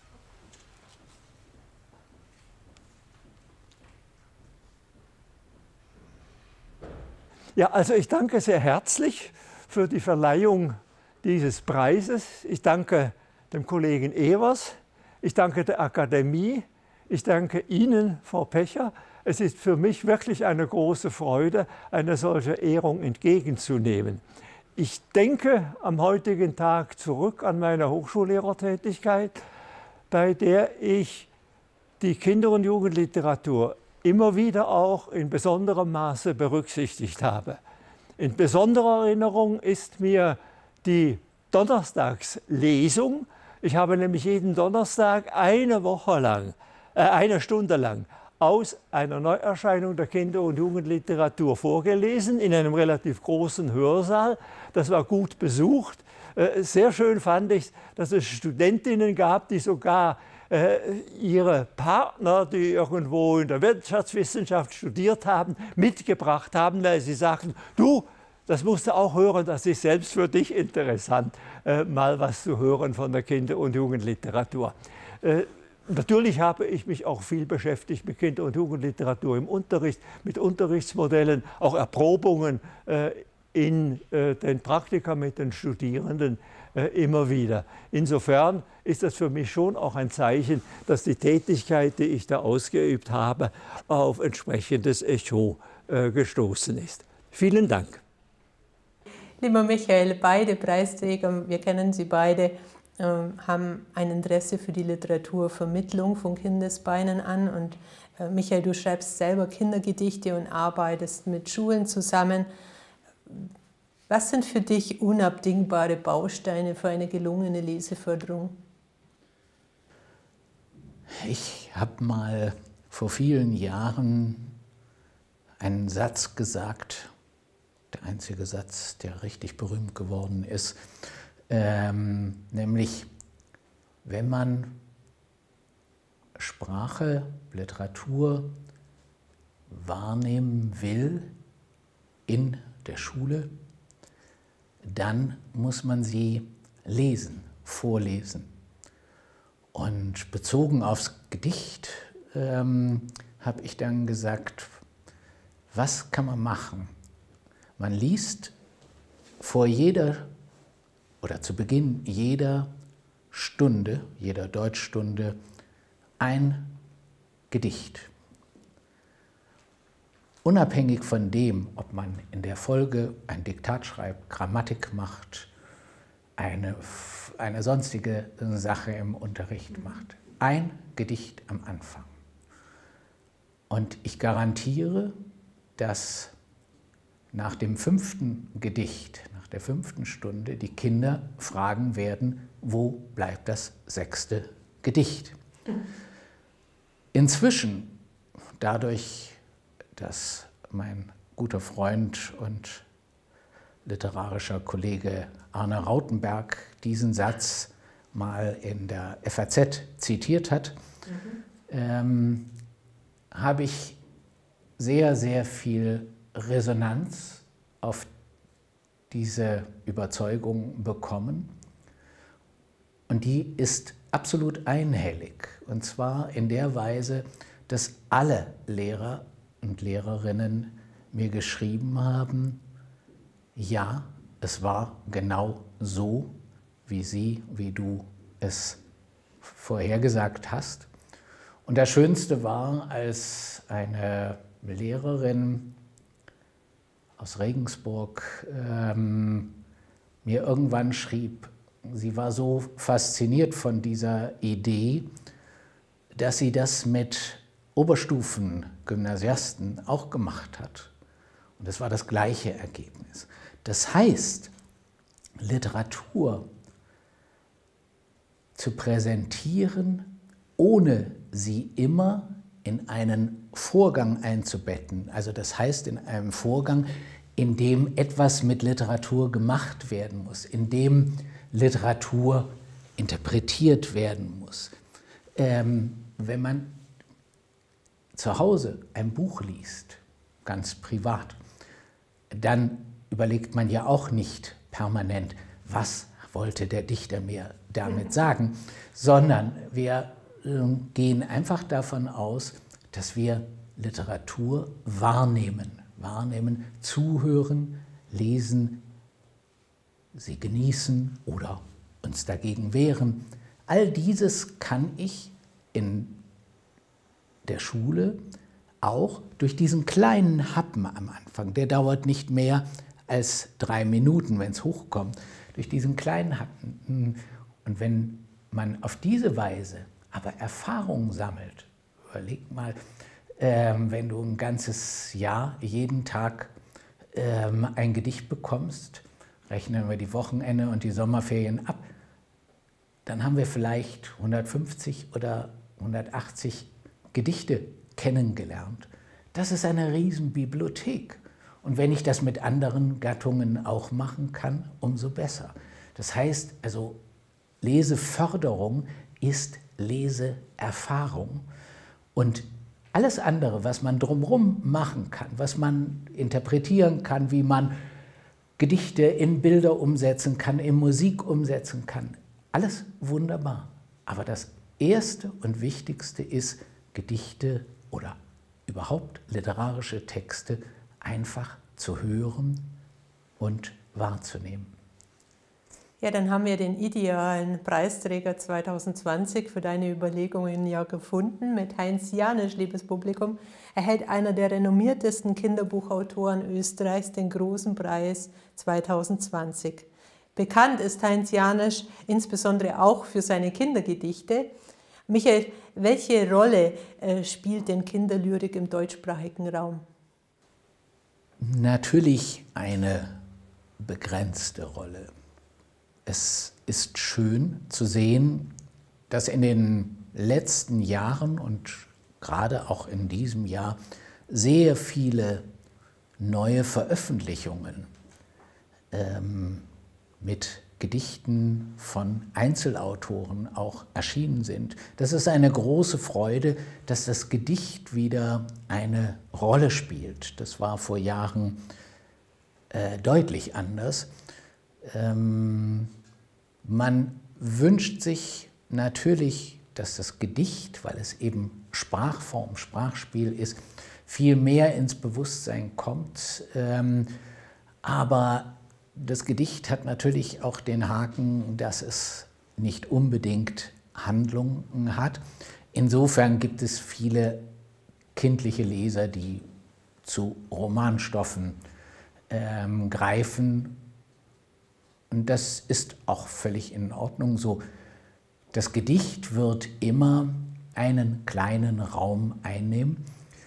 Ja, also ich danke sehr herzlich für die Verleihung dieses Preises. Ich danke dem Kollegen Evers, ich danke der Akademie, ich danke Ihnen, Frau Pecher. Es ist für mich wirklich eine große Freude, eine solche Ehrung entgegenzunehmen. Ich denke am heutigen Tag zurück an meine Hochschullehrertätigkeit, bei der ich die Kinder- und Jugendliteratur immer wieder auch in besonderem Maße berücksichtigt habe. In besonderer Erinnerung ist mir die Donnerstagslesung. Ich habe nämlich jeden Donnerstag eine Stunde lang aus einer Neuerscheinung der Kinder- und Jugendliteratur vorgelesen in einem relativ großen Hörsaal. Das war gut besucht. Sehr schön fand ich, dass es Studentinnen gab, die sogar ihre Partner, die irgendwo in der Wirtschaftswissenschaft studiert haben, mitgebracht haben, weil sie sagten, du, das musst du auch hören, das ist selbst für dich interessant, mal was zu hören von der Kinder- und Jugendliteratur. Natürlich habe ich mich auch viel beschäftigt mit Kinder- und Jugendliteratur im Unterricht, mit Unterrichtsmodellen, auch Erprobungen in den Praktika mit den Studierenden immer wieder. Insofern ist das für mich schon auch ein Zeichen, dass die Tätigkeit, die ich da ausgeübt habe, auf entsprechendes Echo gestoßen ist. Vielen Dank. Lieber Michael, beide Preisträger, wir kennen sie beide, haben ein Interesse für die Literaturvermittlung von Kindesbeinen an. Und Michael, du schreibst selber Kindergedichte und arbeitest mit Schulen zusammen. Was sind für dich unabdingbare Bausteine für eine gelungene Leseförderung? Ich habe mal vor vielen Jahren einen Satz gesagt, der einzige Satz, der richtig berühmt geworden ist, nämlich, wenn man Sprache, Literatur wahrnehmen will in der Schule, dann muss man sie lesen, vorlesen. Und bezogen aufs Gedicht habe ich dann gesagt, was kann man machen? Man liest vor jeder oder zu Beginn jeder Stunde, jeder Deutschstunde, ein Gedicht. Unabhängig von dem, ob man in der Folge ein Diktat schreibt, Grammatik macht, eine sonstige Sache im Unterricht macht. Ein Gedicht am Anfang. Und ich garantiere, dass nach dem 5. Gedicht, nach der 5. Stunde, die Kinder fragen werden, wo bleibt das 6. Gedicht? Inzwischen, dadurch, dass mein guter Freund und literarischer Kollege Arne Rautenberg diesen Satz mal in der FAZ zitiert hat, habe ich sehr, sehr viel Resonanz auf diese Überzeugung bekommen. Und die ist absolut einhellig. Und zwar in der Weise, dass alle Lehrer und Lehrerinnen mir geschrieben haben, ja, es war genau so, wie du es vorhergesagt hast. Und das Schönste war, als eine Lehrerin aus Regensburg mir irgendwann schrieb, sie war so fasziniert von dieser Idee, dass sie das mit Oberstufen-Gymnasiasten auch gemacht hat. Und das war das gleiche Ergebnis. Das heißt, Literatur zu präsentieren, ohne sie immer in einen Vorgang einzubetten. Also das heißt, in einem Vorgang, in dem etwas mit Literatur gemacht werden muss, in dem Literatur interpretiert werden muss. Wenn man zu Hause ein Buch liest, ganz privat, dann überlegt man ja auch nicht permanent, was wollte der Dichter mir damit sagen, sondern wir gehen einfach davon aus, dass wir Literatur wahrnehmen, zuhören, lesen, sie genießen oder uns dagegen wehren. All dieses kann ich in der Schule auch durch diesen kleinen Happen am Anfang, der dauert nicht mehr als 3 Minuten, wenn es hochkommt, durch diesen kleinen Happen. Und wenn man auf diese Weise aber Erfahrung sammelt, überleg mal, wenn du ein ganzes Jahr jeden Tag ein Gedicht bekommst, rechnen wir die Wochenende und die Sommerferien ab, dann haben wir vielleicht 150 oder 180 Gedichte kennengelernt. Das ist eine Riesenbibliothek. Und wenn ich das mit anderen Gattungen auch machen kann, umso besser. Das heißt, also Leseförderung ist Leseerfahrung. Und alles andere, was man drumherum machen kann, was man interpretieren kann, wie man Gedichte in Bilder umsetzen kann, in Musik umsetzen kann, alles wunderbar. Aber das Erste und Wichtigste ist, Gedichte oder überhaupt literarische Texte einfach zu hören und wahrzunehmen. Ja, dann haben wir den idealen Preisträger 2020 für deine Überlegungen ja gefunden. Mit Heinz Janisch, liebes Publikum, erhält einer der renommiertesten Kinderbuchautoren Österreichs den großen Preis 2020. Bekannt ist Heinz Janisch insbesondere auch für seine Kindergedichte. Michael, welche Rolle spielt denn Kinderlyrik im deutschsprachigen Raum? Natürlich eine begrenzte Rolle. Es ist schön zu sehen, dass in den letzten Jahren und gerade auch in diesem Jahr sehr viele neue Veröffentlichungen mit Gedichten von Einzelautoren auch erschienen sind. Das ist eine große Freude, dass das Gedicht wieder eine Rolle spielt. Das war vor Jahren deutlich anders. Man wünscht sich natürlich, dass das Gedicht, weil es eben Sprachform, Sprachspiel ist, viel mehr ins Bewusstsein kommt. Aber das Gedicht hat natürlich auch den Haken, dass es nicht unbedingt Handlungen hat. Insofern gibt es viele kindliche Leser, die zu Romanstoffen greifen. Und das ist auch völlig in Ordnung so. Das Gedicht wird immer einen kleinen Raum einnehmen.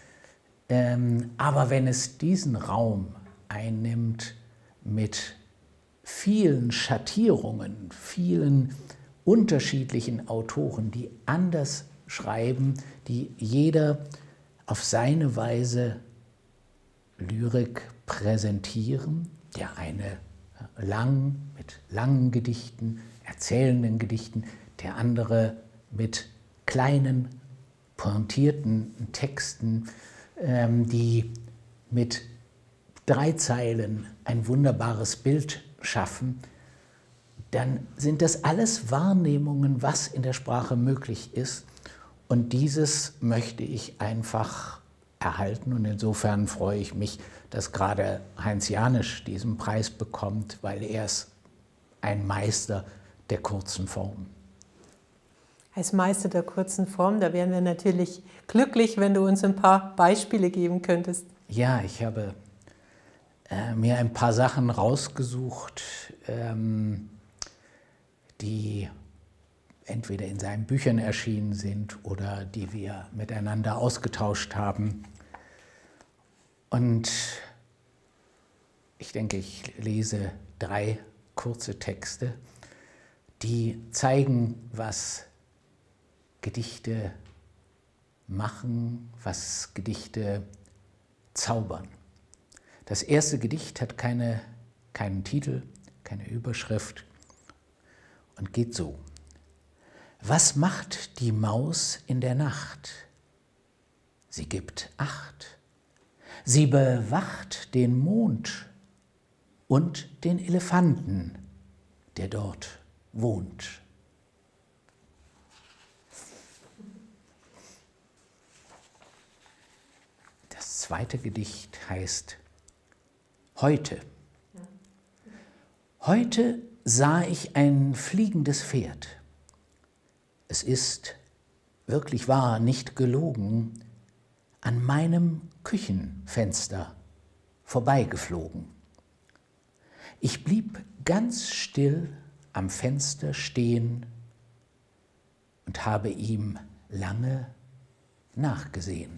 Aber wenn es diesen Raum einnimmt mit vielen Schattierungen, vielen unterschiedlichen Autoren, die anders schreiben, die jeder auf seine Weise Lyrik präsentieren, der eine mit langen Gedichten, erzählenden Gedichten, der andere mit kleinen, pointierten Texten, die mit 3 Zeilen ein wunderbares Bild schaffen, dann sind das alles Wahrnehmungen, was in der Sprache möglich ist. Und dieses möchte ich einfach erhalten. Und insofern freue ich mich, dass gerade Heinz Janisch diesen Preis bekommt, weil er ist ein Meister der kurzen Form. Als Meister der kurzen Form, da wären wir natürlich glücklich, wenn du uns ein paar Beispiele geben könntest. Ja, ich habe mir ein paar Sachen rausgesucht, die entweder in seinen Büchern erschienen sind oder die wir miteinander ausgetauscht haben. Und ich denke, ich lese 3 kurze Texte, die zeigen, was Gedichte machen, was Gedichte zaubern. Das erste Gedicht hat keinen Titel, keine Überschrift und geht so. Was macht die Maus in der Nacht? Sie gibt Acht. Sie bewacht den Mond und den Elefanten, der dort wohnt. Das zweite Gedicht heißt Heute. Heute sah ich ein fliegendes Pferd. Es ist, wirklich wahr, nicht gelogen, an meinem Küchenfenster vorbeigeflogen. Ich blieb ganz still am Fenster stehen und habe ihm lange nachgesehen.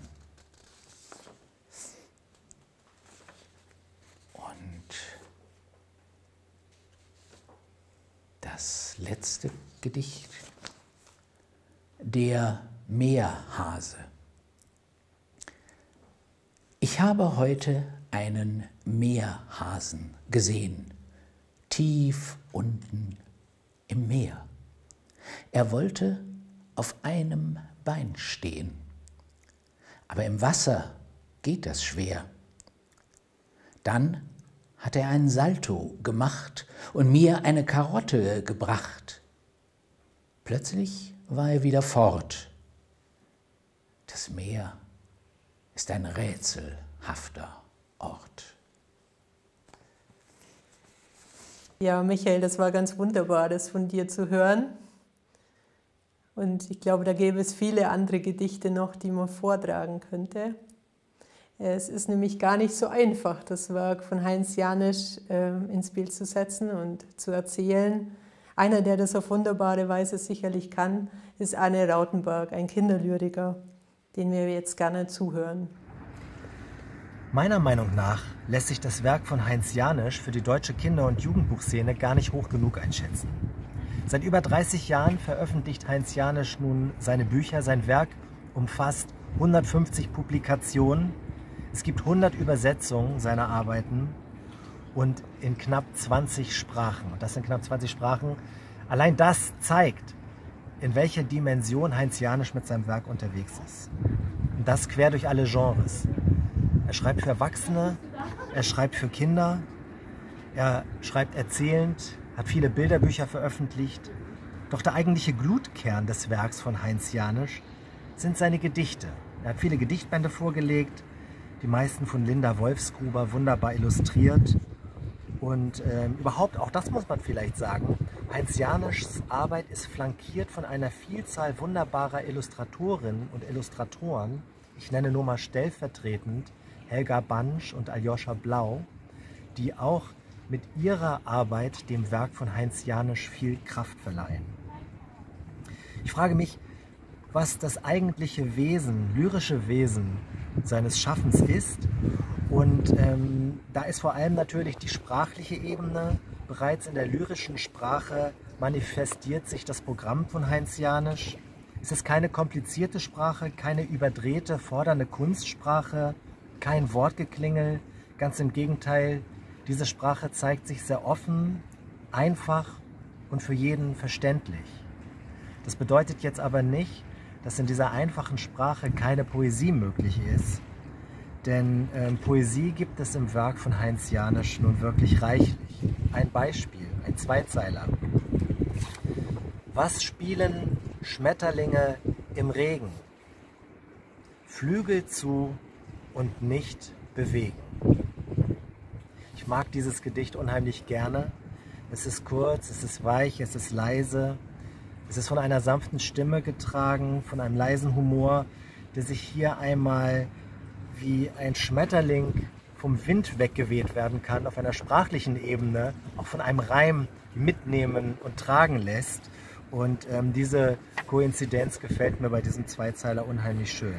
Und das letzte Gedicht, der Meerhase. Ich habe heute einen Meerhasen gesehen, tief unten im Meer. Er wollte auf einem Bein stehen, aber im Wasser geht das schwer. Dann hat er einen Salto gemacht und mir eine Karotte gebracht. Plötzlich war er wieder fort. Das Meer ist ein rätselhafter Ort. Ja, Michael, das war ganz wunderbar, das von dir zu hören. Und ich glaube, da gäbe es viele andere Gedichte noch, die man vortragen könnte. Es ist nämlich gar nicht so einfach, das Werk von Heinz Janisch ins Bild zu setzen und zu erzählen. Einer, der das auf wunderbare Weise sicherlich kann, ist Arne Rautenberg, ein Kinderlyriker, den wir jetzt gerne zuhören. Meiner Meinung nach lässt sich das Werk von Heinz Janisch für die deutsche Kinder- und Jugendbuchszene gar nicht hoch genug einschätzen. Seit über 30 Jahren veröffentlicht Heinz Janisch nun seine Bücher. Sein Werk umfasst 150 Publikationen. Es gibt 100 Übersetzungen seiner Arbeiten und in knapp 20 Sprachen. Und das sind knapp 20 Sprachen. Allein das zeigt, in welcher Dimension Heinz Janisch mit seinem Werk unterwegs ist. Und das quer durch alle Genres. Er schreibt für Erwachsene, er schreibt für Kinder, er schreibt erzählend, hat viele Bilderbücher veröffentlicht. Doch der eigentliche Glutkern des Werks von Heinz Janisch sind seine Gedichte. Er hat viele Gedichtbände vorgelegt, die meisten von Linda Wolfsgruber, wunderbar illustriert. Und überhaupt, auch das muss man vielleicht sagen, Heinz Janischs Arbeit ist flankiert von einer Vielzahl wunderbarer Illustratorinnen und Illustratoren. Ich nenne nur mal stellvertretend Helga Bansch und Aljoscha Blau, die auch mit ihrer Arbeit dem Werk von Heinz Janisch viel Kraft verleihen. Ich frage mich, was das eigentliche Wesen, lyrische Wesen seines Schaffens ist. Und da ist vor allem natürlich die sprachliche Ebene. Bereits in der lyrischen Sprache manifestiert sich das Programm von Heinz Janisch. Es ist keine komplizierte Sprache, keine überdrehte, fordernde Kunstsprache, kein Wortgeklingel. Ganz im Gegenteil, diese Sprache zeigt sich sehr offen, einfach und für jeden verständlich. Das bedeutet jetzt aber nicht, dass in dieser einfachen Sprache keine Poesie möglich ist. Denn Poesie gibt es im Werk von Heinz Janisch nun wirklich reichlich. Ein Beispiel, ein Zweizeiler. Was spielen Schmetterlinge im Regen? Flügel zu und nicht bewegen. Ich mag dieses Gedicht unheimlich gerne. Es ist kurz, es ist weich, es ist leise. Es ist von einer sanften Stimme getragen, von einem leisen Humor, der sich hier einmal wie ein Schmetterling vom Wind weggeweht werden kann, auf einer sprachlichen Ebene, auch von einem Reim mitnehmen und tragen lässt. Und diese Koinzidenz gefällt mir bei diesem Zweizeiler unheimlich schön.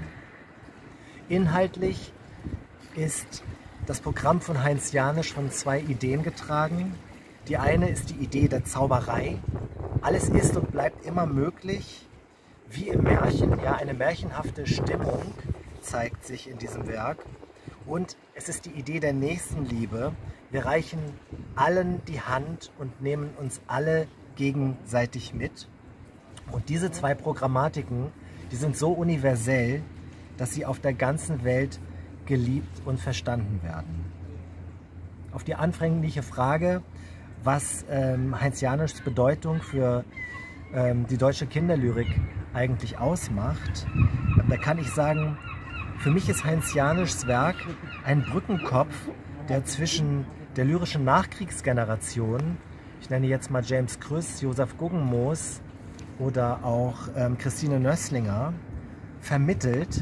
Inhaltlich ist das Programm von Heinz Janisch von zwei Ideen getragen. Die eine ist die Idee der Zauberei. Alles ist und bleibt immer möglich, wie im Märchen. Ja, eine märchenhafte Stimmung zeigt sich in diesem Werk. Und es ist die Idee der Nächstenliebe. Wir reichen allen die Hand und nehmen uns alle gegenseitig mit. Und diese zwei Programmatiken, die sind so universell, dass sie auf der ganzen Welt geliebt und verstanden werden. Auf die anfängliche Frage, was Heinz Janischs Bedeutung für die deutsche Kinderlyrik eigentlich ausmacht, da kann ich sagen, für mich ist Heinz Janischs Werk ein Brückenkopf, der zwischen der lyrischen Nachkriegsgeneration, ich nenne jetzt mal James Krüss, Josef Guggenmoos oder auch Christine Nösslinger, vermittelt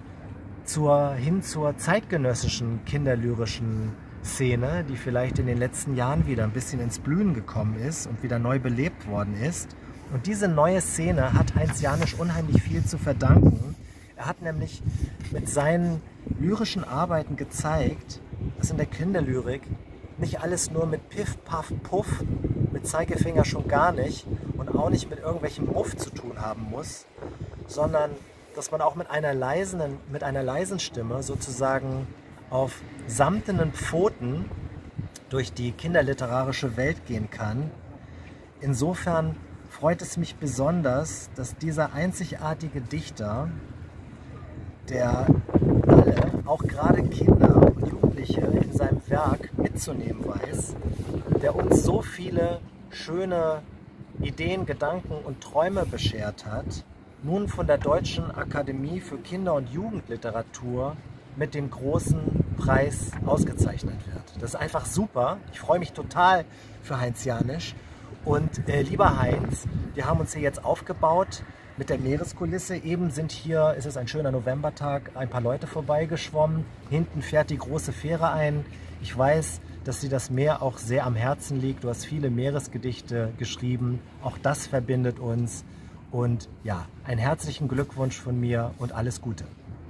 hin zur zeitgenössischen kinderlyrischen Szene, die vielleicht in den letzten Jahren wieder ein bisschen ins Blühen gekommen ist und wieder neu belebt worden ist. Und diese neue Szene hat Heinz Janisch unheimlich viel zu verdanken. Er hat nämlich mit seinen lyrischen Arbeiten gezeigt, dass in der Kinderlyrik nicht alles nur mit Piff, Paff, Puff, mit Zeigefinger schon gar nicht und auch nicht mit irgendwelchem Muff zu tun haben muss, sondern dass man auch mit einer leisen Stimme sozusagen auf samtenen Pfoten durch die kinderliterarische Welt gehen kann. Insofern freut es mich besonders, dass dieser einzigartige Dichter, der alle, auch gerade Kinder und Jugendliche, in seinem Werk mitzunehmen weiß, der uns so viele schöne Ideen, Gedanken und Träume beschert hat, nun von der Deutschen Akademie für Kinder- und Jugendliteratur mit dem großen Preis ausgezeichnet wird. Das ist einfach super. Ich freue mich total für Heinz Janisch. Und lieber Heinz, wir haben uns hier jetzt aufgebaut mit der Meereskulisse. Eben sind hier, es ist ein schöner Novembertag, ein paar Leute vorbeigeschwommen. Hinten fährt die große Fähre ein. Ich weiß, dass dir das Meer auch sehr am Herzen liegt. Du hast viele Meeresgedichte geschrieben. Auch das verbindet uns. Und ja, einen herzlichen Glückwunsch von mir und alles Gute.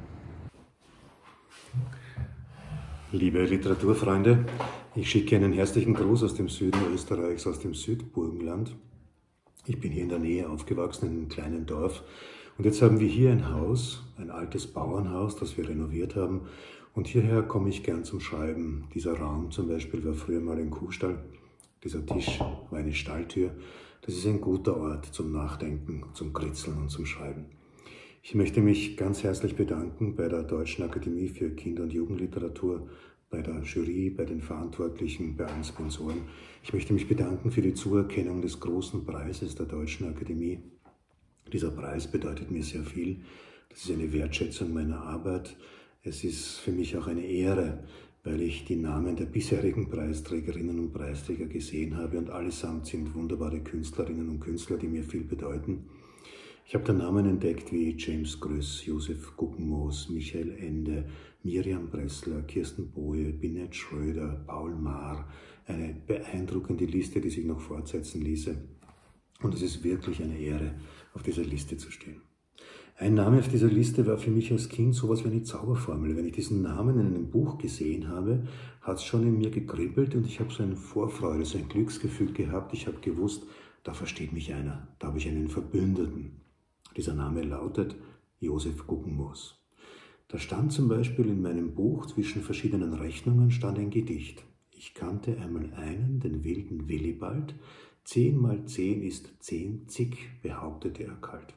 Liebe Literaturfreunde, ich schicke einen herzlichen Gruß aus dem Süden Österreichs, aus dem Südburgenland. Ich bin hier in der Nähe aufgewachsen, in einem kleinen Dorf. Und jetzt haben wir hier ein Haus, ein altes Bauernhaus, das wir renoviert haben. Und hierher komme ich gern zum Schreiben. Dieser Raum zum Beispiel war früher mal ein Kuhstall. Dieser Tisch war eine Stalltür. Das ist ein guter Ort zum Nachdenken, zum Kritzeln und zum Schreiben. Ich möchte mich ganz herzlich bedanken bei der Deutschen Akademie für Kinder- und Jugendliteratur, bei der Jury, bei den Verantwortlichen, bei allen Sponsoren. Ich möchte mich bedanken für die Zuerkennung des großen Preises der Deutschen Akademie. Dieser Preis bedeutet mir sehr viel. Das ist eine Wertschätzung meiner Arbeit. Es ist für mich auch eine Ehre, weil ich die Namen der bisherigen Preisträgerinnen und Preisträger gesehen habe und allesamt sind wunderbare Künstlerinnen und Künstler, die mir viel bedeuten. Ich habe da Namen entdeckt wie James Gröss, Josef Guggenmoos, Michael Ende, Miriam Bressler, Kirsten Boje, Binette Schröder, Paul Maar. Eine beeindruckende Liste, die sich noch fortsetzen ließe. Und es ist wirklich eine Ehre, auf dieser Liste zu stehen. Ein Name auf dieser Liste war für mich als Kind sowas wie eine Zauberformel. Wenn ich diesen Namen in einem Buch gesehen habe, hat es schon in mir gekribbelt und ich habe so eine Vorfreude, so ein Glücksgefühl gehabt. Ich habe gewusst, da versteht mich einer, da habe ich einen Verbündeten. Dieser Name lautet Josef Guggenmoos. Da stand zum Beispiel in meinem Buch, zwischen verschiedenen Rechnungen, stand ein Gedicht. Ich kannte einmal einen, den wilden Willibald. 10 mal 10 ist 10 zig, behauptete er kalt.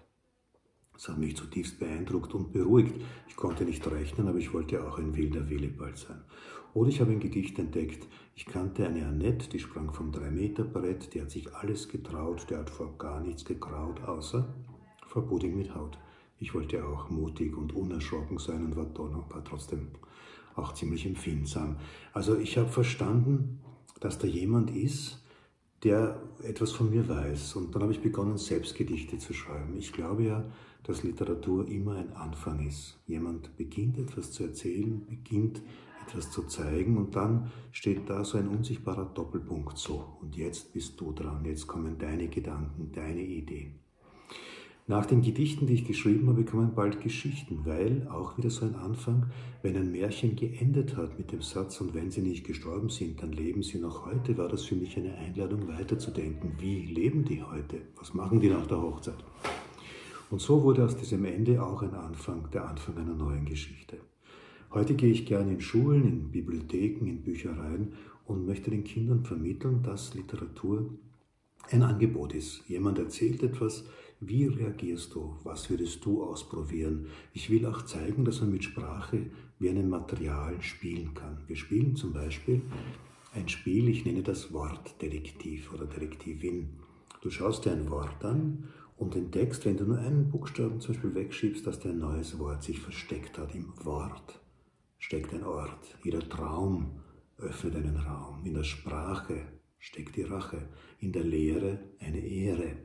Das hat mich zutiefst beeindruckt und beruhigt. Ich konnte nicht rechnen, aber ich wollte auch ein wilder Willibald sein. Oder ich habe ein Gedicht entdeckt. Ich kannte eine Annette, die sprang vom 3-Meter-Brett, die hat sich alles getraut, der hat vor gar nichts gekraut, außer vor Pudding mit Haut. Ich wollte auch mutig und unerschrocken sein und war trotzdem auch ziemlich empfindsam. Also ich habe verstanden, dass da jemand ist, der etwas von mir weiß. Und dann habe ich begonnen, selbst Gedichte zu schreiben. Ich glaube ja, dass Literatur immer ein Anfang ist. Jemand beginnt etwas zu erzählen, beginnt etwas zu zeigen und dann steht da so ein unsichtbarer Doppelpunkt so. Und jetzt bist du dran, jetzt kommen deine Gedanken, deine Ideen. Nach den Gedichten, die ich geschrieben habe, kommen bald Geschichten, weil auch wieder so ein Anfang, wenn ein Märchen geendet hat mit dem Satz, und wenn sie nicht gestorben sind, dann leben sie noch heute, war das für mich eine Einladung weiterzudenken. Wie leben die heute? Was machen die nach der Hochzeit? Und so wurde aus diesem Ende auch ein Anfang, der Anfang einer neuen Geschichte. Heute gehe ich gerne in Schulen, in Bibliotheken, in Büchereien und möchte den Kindern vermitteln, dass Literatur ein Angebot ist. Jemand erzählt etwas, wie reagierst du? Was würdest du ausprobieren? Ich will auch zeigen, dass man mit Sprache wie einem Material spielen kann. Wir spielen zum Beispiel ein Spiel, ich nenne das Wortdetektiv oder Detektivin. Du schaust dir ein Wort an und entdeckst, wenn du nur einen Buchstaben zum Beispiel wegschiebst, dass ein neues Wort sich versteckt hat. Im Wort steckt ein Ort. Jeder Traum öffnet einen Raum. In der Sprache steckt die Rache. In der Lehre eine Ehre.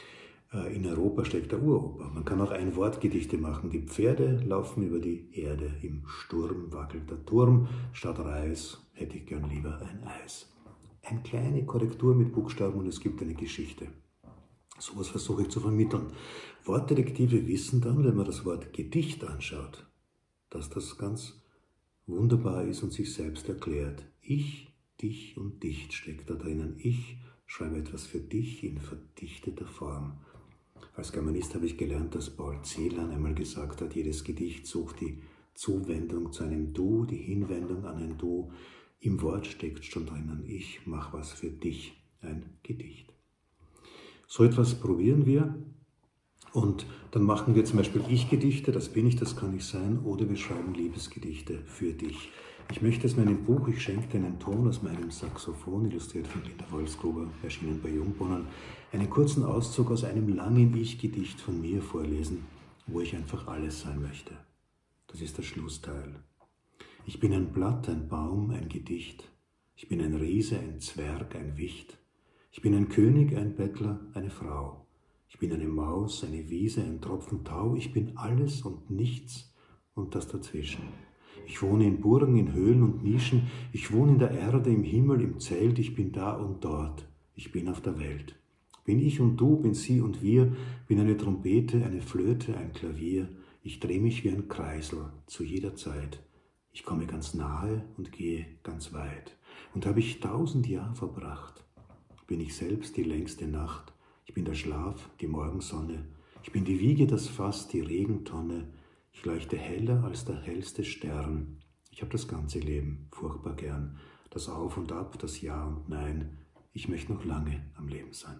In Europa steckt der Uropa. Man kann auch Ein-Wort-Gedichte machen. Die Pferde laufen über die Erde. Im Sturm wackelt der Turm. Statt Reis hätte ich gern lieber ein Eis. Eine kleine Korrektur mit Buchstaben und es gibt eine Geschichte. Sowas versuche ich zu vermitteln. Wortdetektive wissen dann, wenn man das Wort Gedicht anschaut, dass das ganz wunderbar ist und sich selbst erklärt. Ich, dich und dicht steckt da drinnen. Ich schreibe etwas für dich in verdichteter Form. Als Germanist habe ich gelernt, dass Paul Celan einmal gesagt hat, jedes Gedicht sucht die Zuwendung zu einem Du, die Hinwendung an ein Du. Im Wort steckt schon drinnen, ich mach was für dich, ein Gedicht. So etwas probieren wir und dann machen wir zum Beispiel Ich-Gedichte, das bin ich, das kann ich sein, oder wir schreiben Liebesgedichte für dich. Ich möchte aus meinem Buch, ich schenke dir einen Ton aus meinem Saxophon, illustriert von Linda Wolfsgruber, erschienen bei Jungbrunnen, einen kurzen Auszug aus einem langen Ich-Gedicht von mir vorlesen, wo ich einfach alles sein möchte. Das ist der Schlussteil. Ich bin ein Blatt, ein Baum, ein Gedicht. Ich bin ein Riese, ein Zwerg, ein Wicht. Ich bin ein König, ein Bettler, eine Frau. Ich bin eine Maus, eine Wiese, ein Tropfen Tau. Ich bin alles und nichts und das dazwischen. Ich wohne in Burgen, in Höhlen und Nischen. Ich wohne in der Erde, im Himmel, im Zelt. Ich bin da und dort. Ich bin auf der Welt. Bin ich und du, bin sie und wir. Bin eine Trompete, eine Flöte, ein Klavier. Ich drehe mich wie ein Kreisel zu jeder Zeit. Ich komme ganz nahe und gehe ganz weit. Und habe ich 1000 Jahre verbracht, bin ich selbst die längste Nacht. Ich bin der Schlaf, die Morgensonne. Ich bin die Wiege, das Fass, die Regentonne. Ich leuchte heller als der hellste Stern. Ich habe das ganze Leben furchtbar gern. Das Auf und Ab, das Ja und Nein. Ich möchte noch lange am Leben sein.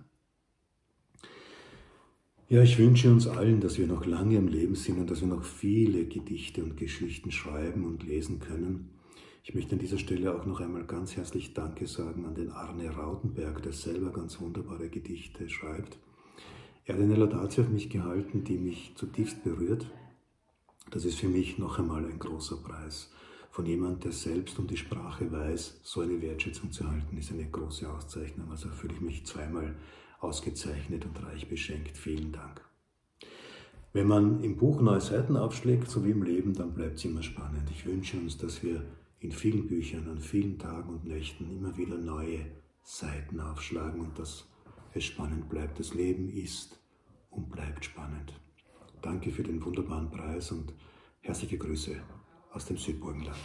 Ja, ich wünsche uns allen, dass wir noch lange am Leben sind und dass wir noch viele Gedichte und Geschichten schreiben und lesen können. Ich möchte an dieser Stelle auch noch einmal ganz herzlich Danke sagen an den Arne Rautenberg, der selber ganz wunderbare Gedichte schreibt. Er hat eine Laudatio auf mich gehalten, die mich zutiefst berührt. Das ist für mich noch einmal ein großer Preis. Von jemand, der selbst um die Sprache weiß, so eine Wertschätzung zu halten, ist eine große Auszeichnung. Also fühle ich mich zweimal ausgezeichnet und reich beschenkt. Vielen Dank. Wenn man im Buch neue Seiten aufschlägt, so wie im Leben, dann bleibt es immer spannend. Ich wünsche uns, dass wir in vielen Büchern, an vielen Tagen und Nächten immer wieder neue Seiten aufschlagen und dass es spannend bleibt. Das Leben ist und bleibt spannend. Danke für den wunderbaren Preis und herzliche Grüße aus dem Südburgenland.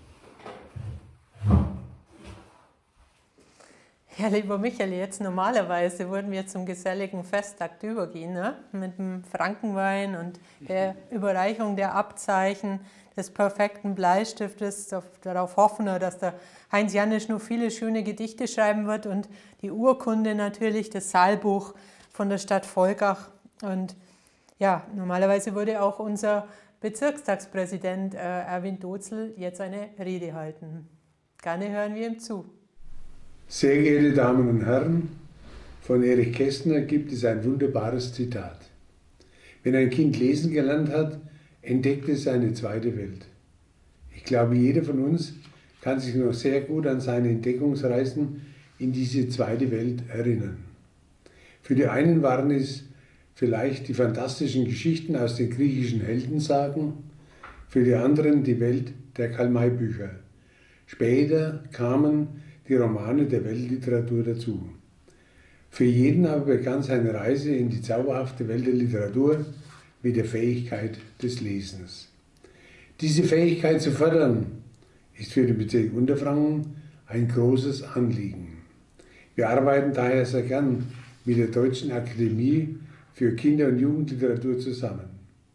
Ja, lieber Michael, jetzt normalerweise würden wir zum geselligen Festakt übergehen, ne? Mit dem Frankenwein und der Überreichung der Abzeichen des perfekten Bleistiftes, darauf hoffen wir, dass der Heinz Janisch noch viele schöne Gedichte schreiben wird und die Urkunde natürlich, das Saalbuch von der Stadt Volkach. Und ja, normalerweise würde auch unser Bezirkstagspräsident Erwin Dotzl jetzt eine Rede halten. Gerne hören wir ihm zu. Sehr geehrte Damen und Herren, von Erich Kästner gibt es ein wunderbares Zitat. Wenn ein Kind lesen gelernt hat, entdeckt es eine zweite Welt. Ich glaube, jeder von uns kann sich noch sehr gut an seine Entdeckungsreisen in diese zweite Welt erinnern. Für die einen waren es vielleicht die fantastischen Geschichten aus den griechischen Heldensagen, für die anderen die Welt der Karl-May-Bücher. Später kamen die Romane der Weltliteratur dazu. Für jeden aber begann seine Reise in die zauberhafte Welt der Literatur mit der Fähigkeit des Lesens. Diese Fähigkeit zu fördern, ist für den Bezirk Unterfranken ein großes Anliegen. Wir arbeiten daher sehr gern mit der Deutschen Akademie für Kinder- und Jugendliteratur zusammen.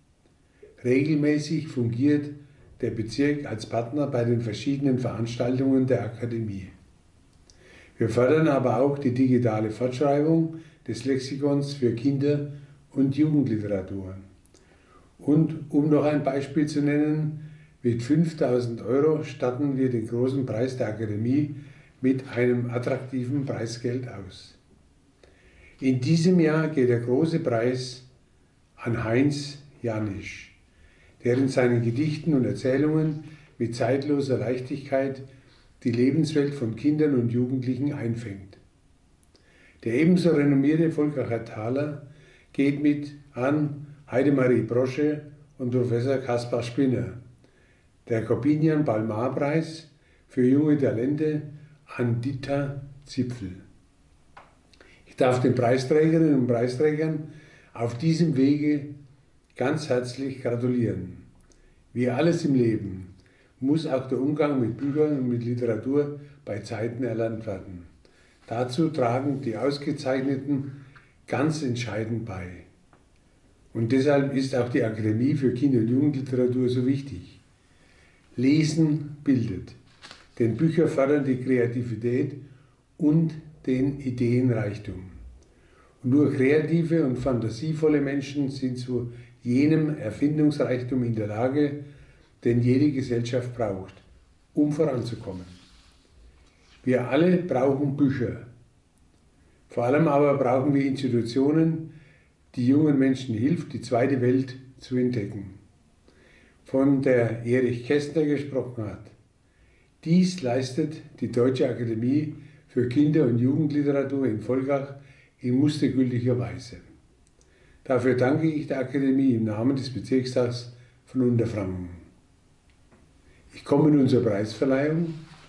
Regelmäßig fungiert der Bezirk als Partner bei den verschiedenen Veranstaltungen der Akademie. Wir fördern aber auch die digitale Fortschreibung des Lexikons für Kinder- und Jugendliteratur. Und um noch ein Beispiel zu nennen, mit 5.000 € statten wir den großen Preis der Akademie mit einem attraktiven Preisgeld aus. In diesem Jahr geht der große Preis an Heinz Janisch, der in seinen Gedichten und Erzählungen mit zeitloser Leichtigkeit die Lebenswelt von Kindern und Jugendlichen einfängt. Der ebenso renommierte Volkacher Taler geht mit an Heidemarie Brosche und Professor Kaspar Spinner. Der Corbinian-Palmar-Preis für junge Talente an Dieter Zipfel. Ich darf den Preisträgerinnen und Preisträgern auf diesem Wege ganz herzlich gratulieren. Wie alles im Leben muss auch der Umgang mit Büchern und mit Literatur bei Zeiten erlernt werden. Dazu tragen die Ausgezeichneten ganz entscheidend bei. Und deshalb ist auch die Akademie für Kinder- und Jugendliteratur so wichtig. Lesen bildet, denn Bücher fördern die Kreativität und den Ideenreichtum. Und nur kreative und fantasievolle Menschen sind zu jenem Erfindungsreichtum in der Lage, den jede Gesellschaft braucht, um voranzukommen. Wir alle brauchen Bücher. Vor allem aber brauchen wir Institutionen, die jungen Menschen hilft, die zweite Welt zu entdecken. Von der Erich Kästner gesprochen hat. Dies leistet die Deutsche Akademie für Kinder- und Jugendliteratur in Volkach in mustergültiger Weise. Dafür danke ich der Akademie im Namen des Bezirkstags von Unterfranken. Ich komme nun zur Preisverleihung.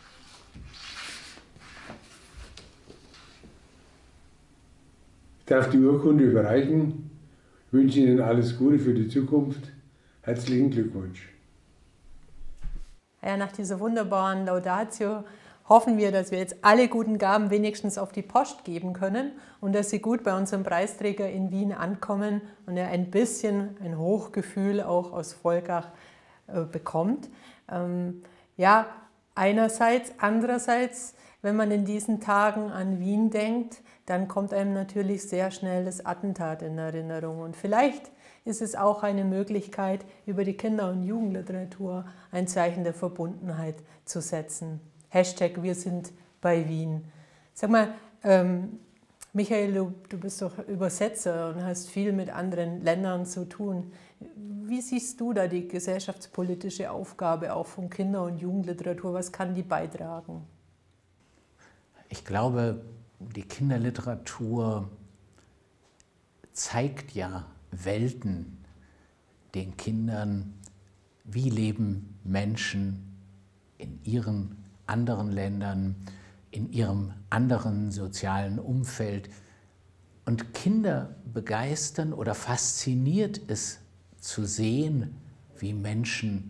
Ich darf die Urkunde überreichen. Ich wünsche Ihnen alles Gute für die Zukunft. Herzlichen Glückwunsch. Ja, nach dieser wunderbaren Laudatio hoffen wir, dass wir jetzt alle guten Gaben wenigstens auf die Post geben können und dass sie gut bei unserem Preisträger in Wien ankommen und er ein bisschen ein Hochgefühl auch aus Volkach bekommt. Ja, einerseits, andererseits, wenn man in diesen Tagen an Wien denkt, dann kommt einem natürlich sehr schnell das Attentat in Erinnerung. Und vielleicht ist es auch eine Möglichkeit, über die Kinder- und Jugendliteratur ein Zeichen der Verbundenheit zu setzen. Hashtag Wir sind bei Wien. Sag mal, Michael, du bist doch Übersetzer und hast viel mit anderen Ländern zu tun. Wie siehst du da die gesellschaftspolitische Aufgabe auch von Kinder- und Jugendliteratur? Was kann die beitragen? Ich glaube, die Kinderliteratur zeigt ja Welten den Kindern, wie leben Menschen in ihren anderen Ländern, in ihrem anderen sozialen Umfeld. Und Kinder begeistern oder fasziniert es zu sehen, wie Menschen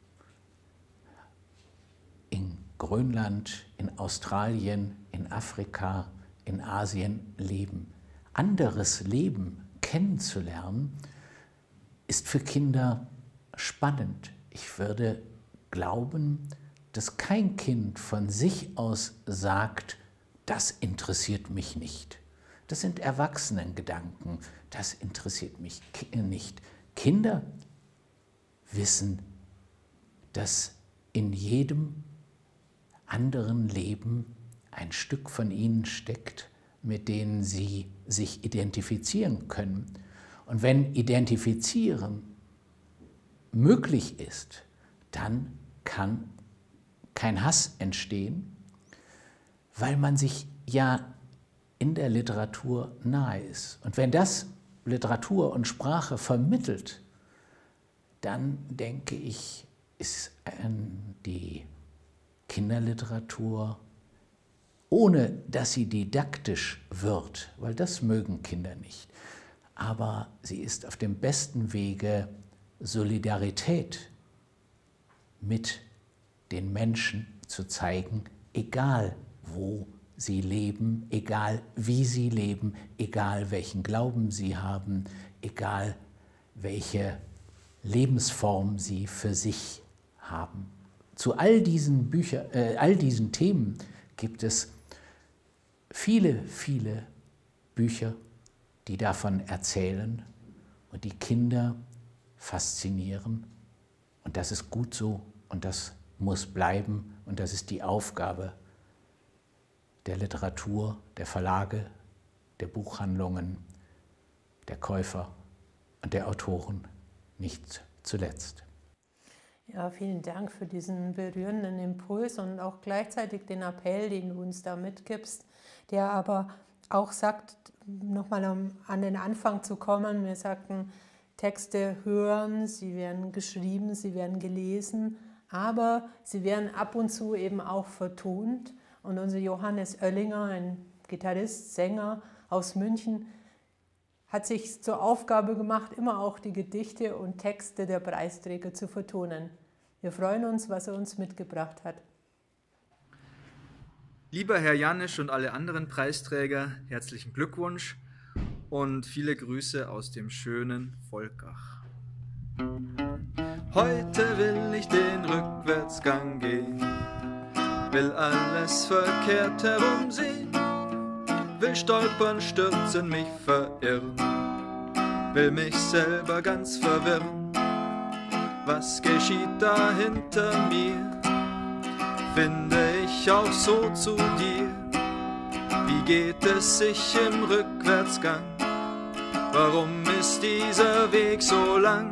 in Grönland, in Australien, in Afrika, in Asien leben. Anderes Leben kennenzulernen, ist für Kinder spannend. Ich würde glauben, dass kein Kind von sich aus sagt, das interessiert mich nicht. Das sind Erwachsenengedanken, das interessiert mich nicht. Kinder wissen, dass in jedem anderen Leben ein Stück von ihnen steckt, mit denen sie sich identifizieren können. Und wenn Identifizieren möglich ist, dann kann kein Hass entstehen, weil man sich ja in der Literatur nahe ist. Und wenn das Literatur und Sprache vermittelt, dann denke ich, ist die Kinderliteratur, ohne dass sie didaktisch wird, weil das mögen Kinder nicht, aber sie ist auf dem besten Wege, Solidarität mit den Menschen zu zeigen, egal wo sie leben, egal wie sie leben, egal welchen Glauben sie haben, egal welche Lebensform sie für sich haben. Zu all diesen Themen gibt es viele, viele Bücher, die davon erzählen und die Kinder faszinieren. Und das ist gut so und das muss bleiben und das ist die Aufgabe der Literatur, der Verlage, der Buchhandlungen, der Käufer und der Autoren nicht zuletzt. Ja, vielen Dank für diesen berührenden Impuls und auch gleichzeitig den Appell, den du uns da mitgibst, der aber auch sagt, nochmal um an den Anfang zu kommen, wir sagten, Texte hören, sie werden geschrieben, sie werden gelesen, aber sie werden ab und zu eben auch vertont. Und unser Johannes Oellinger, ein Gitarrist, Sänger aus München, hat sich zur Aufgabe gemacht, immer auch die Gedichte und Texte der Preisträger zu vertonen. Wir freuen uns, was er uns mitgebracht hat. Lieber Herr Janisch und alle anderen Preisträger, herzlichen Glückwunsch und viele Grüße aus dem schönen Volkach. Heute will ich den Rückwärtsgang gehen, will alles verkehrt herumsehen, will stolpern, stürzen, mich verirren, will mich selber ganz verwirren. Was geschieht da hinter mir? Finde ich auch so zu dir? Wie geht es sich im Rückwärtsgang? Warum ist dieser Weg so lang?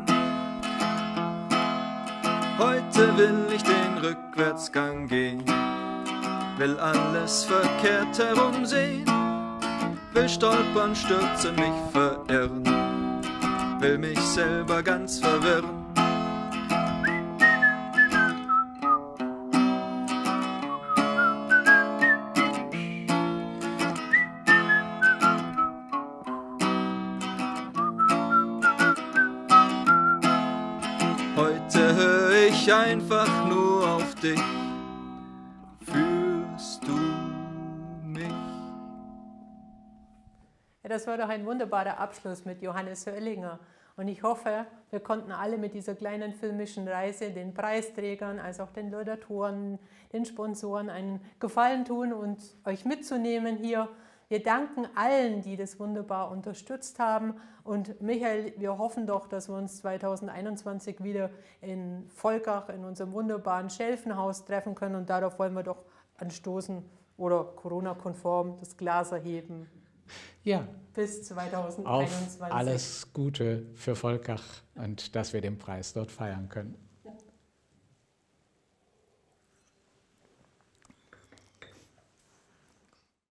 Heute will ich den Rückwärtsgang gehen, will alles verkehrt herumsehen, will stolpern, stürzen, mich verirren, will mich selber ganz verwirren. Heute höre ich einfach nur auf dich. Führst du mich? Ja, das war doch ein wunderbarer Abschluss mit Johannes Höllinger. Und ich hoffe, wir konnten alle mit dieser kleinen filmischen Reise den Preisträgern, als auch den Laudatoren, den Sponsoren einen Gefallen tun und euch mitzunehmen hier. Wir danken allen, die das wunderbar unterstützt haben. Und Michael, wir hoffen doch, dass wir uns 2021 wieder in Volkach in unserem wunderbaren Schelfenhaus treffen können. Und darauf wollen wir doch anstoßen oder Corona-konform das Glas erheben. Ja. Bis 2021. Auf alles Gute für Volkach und dass wir den Preis dort feiern können.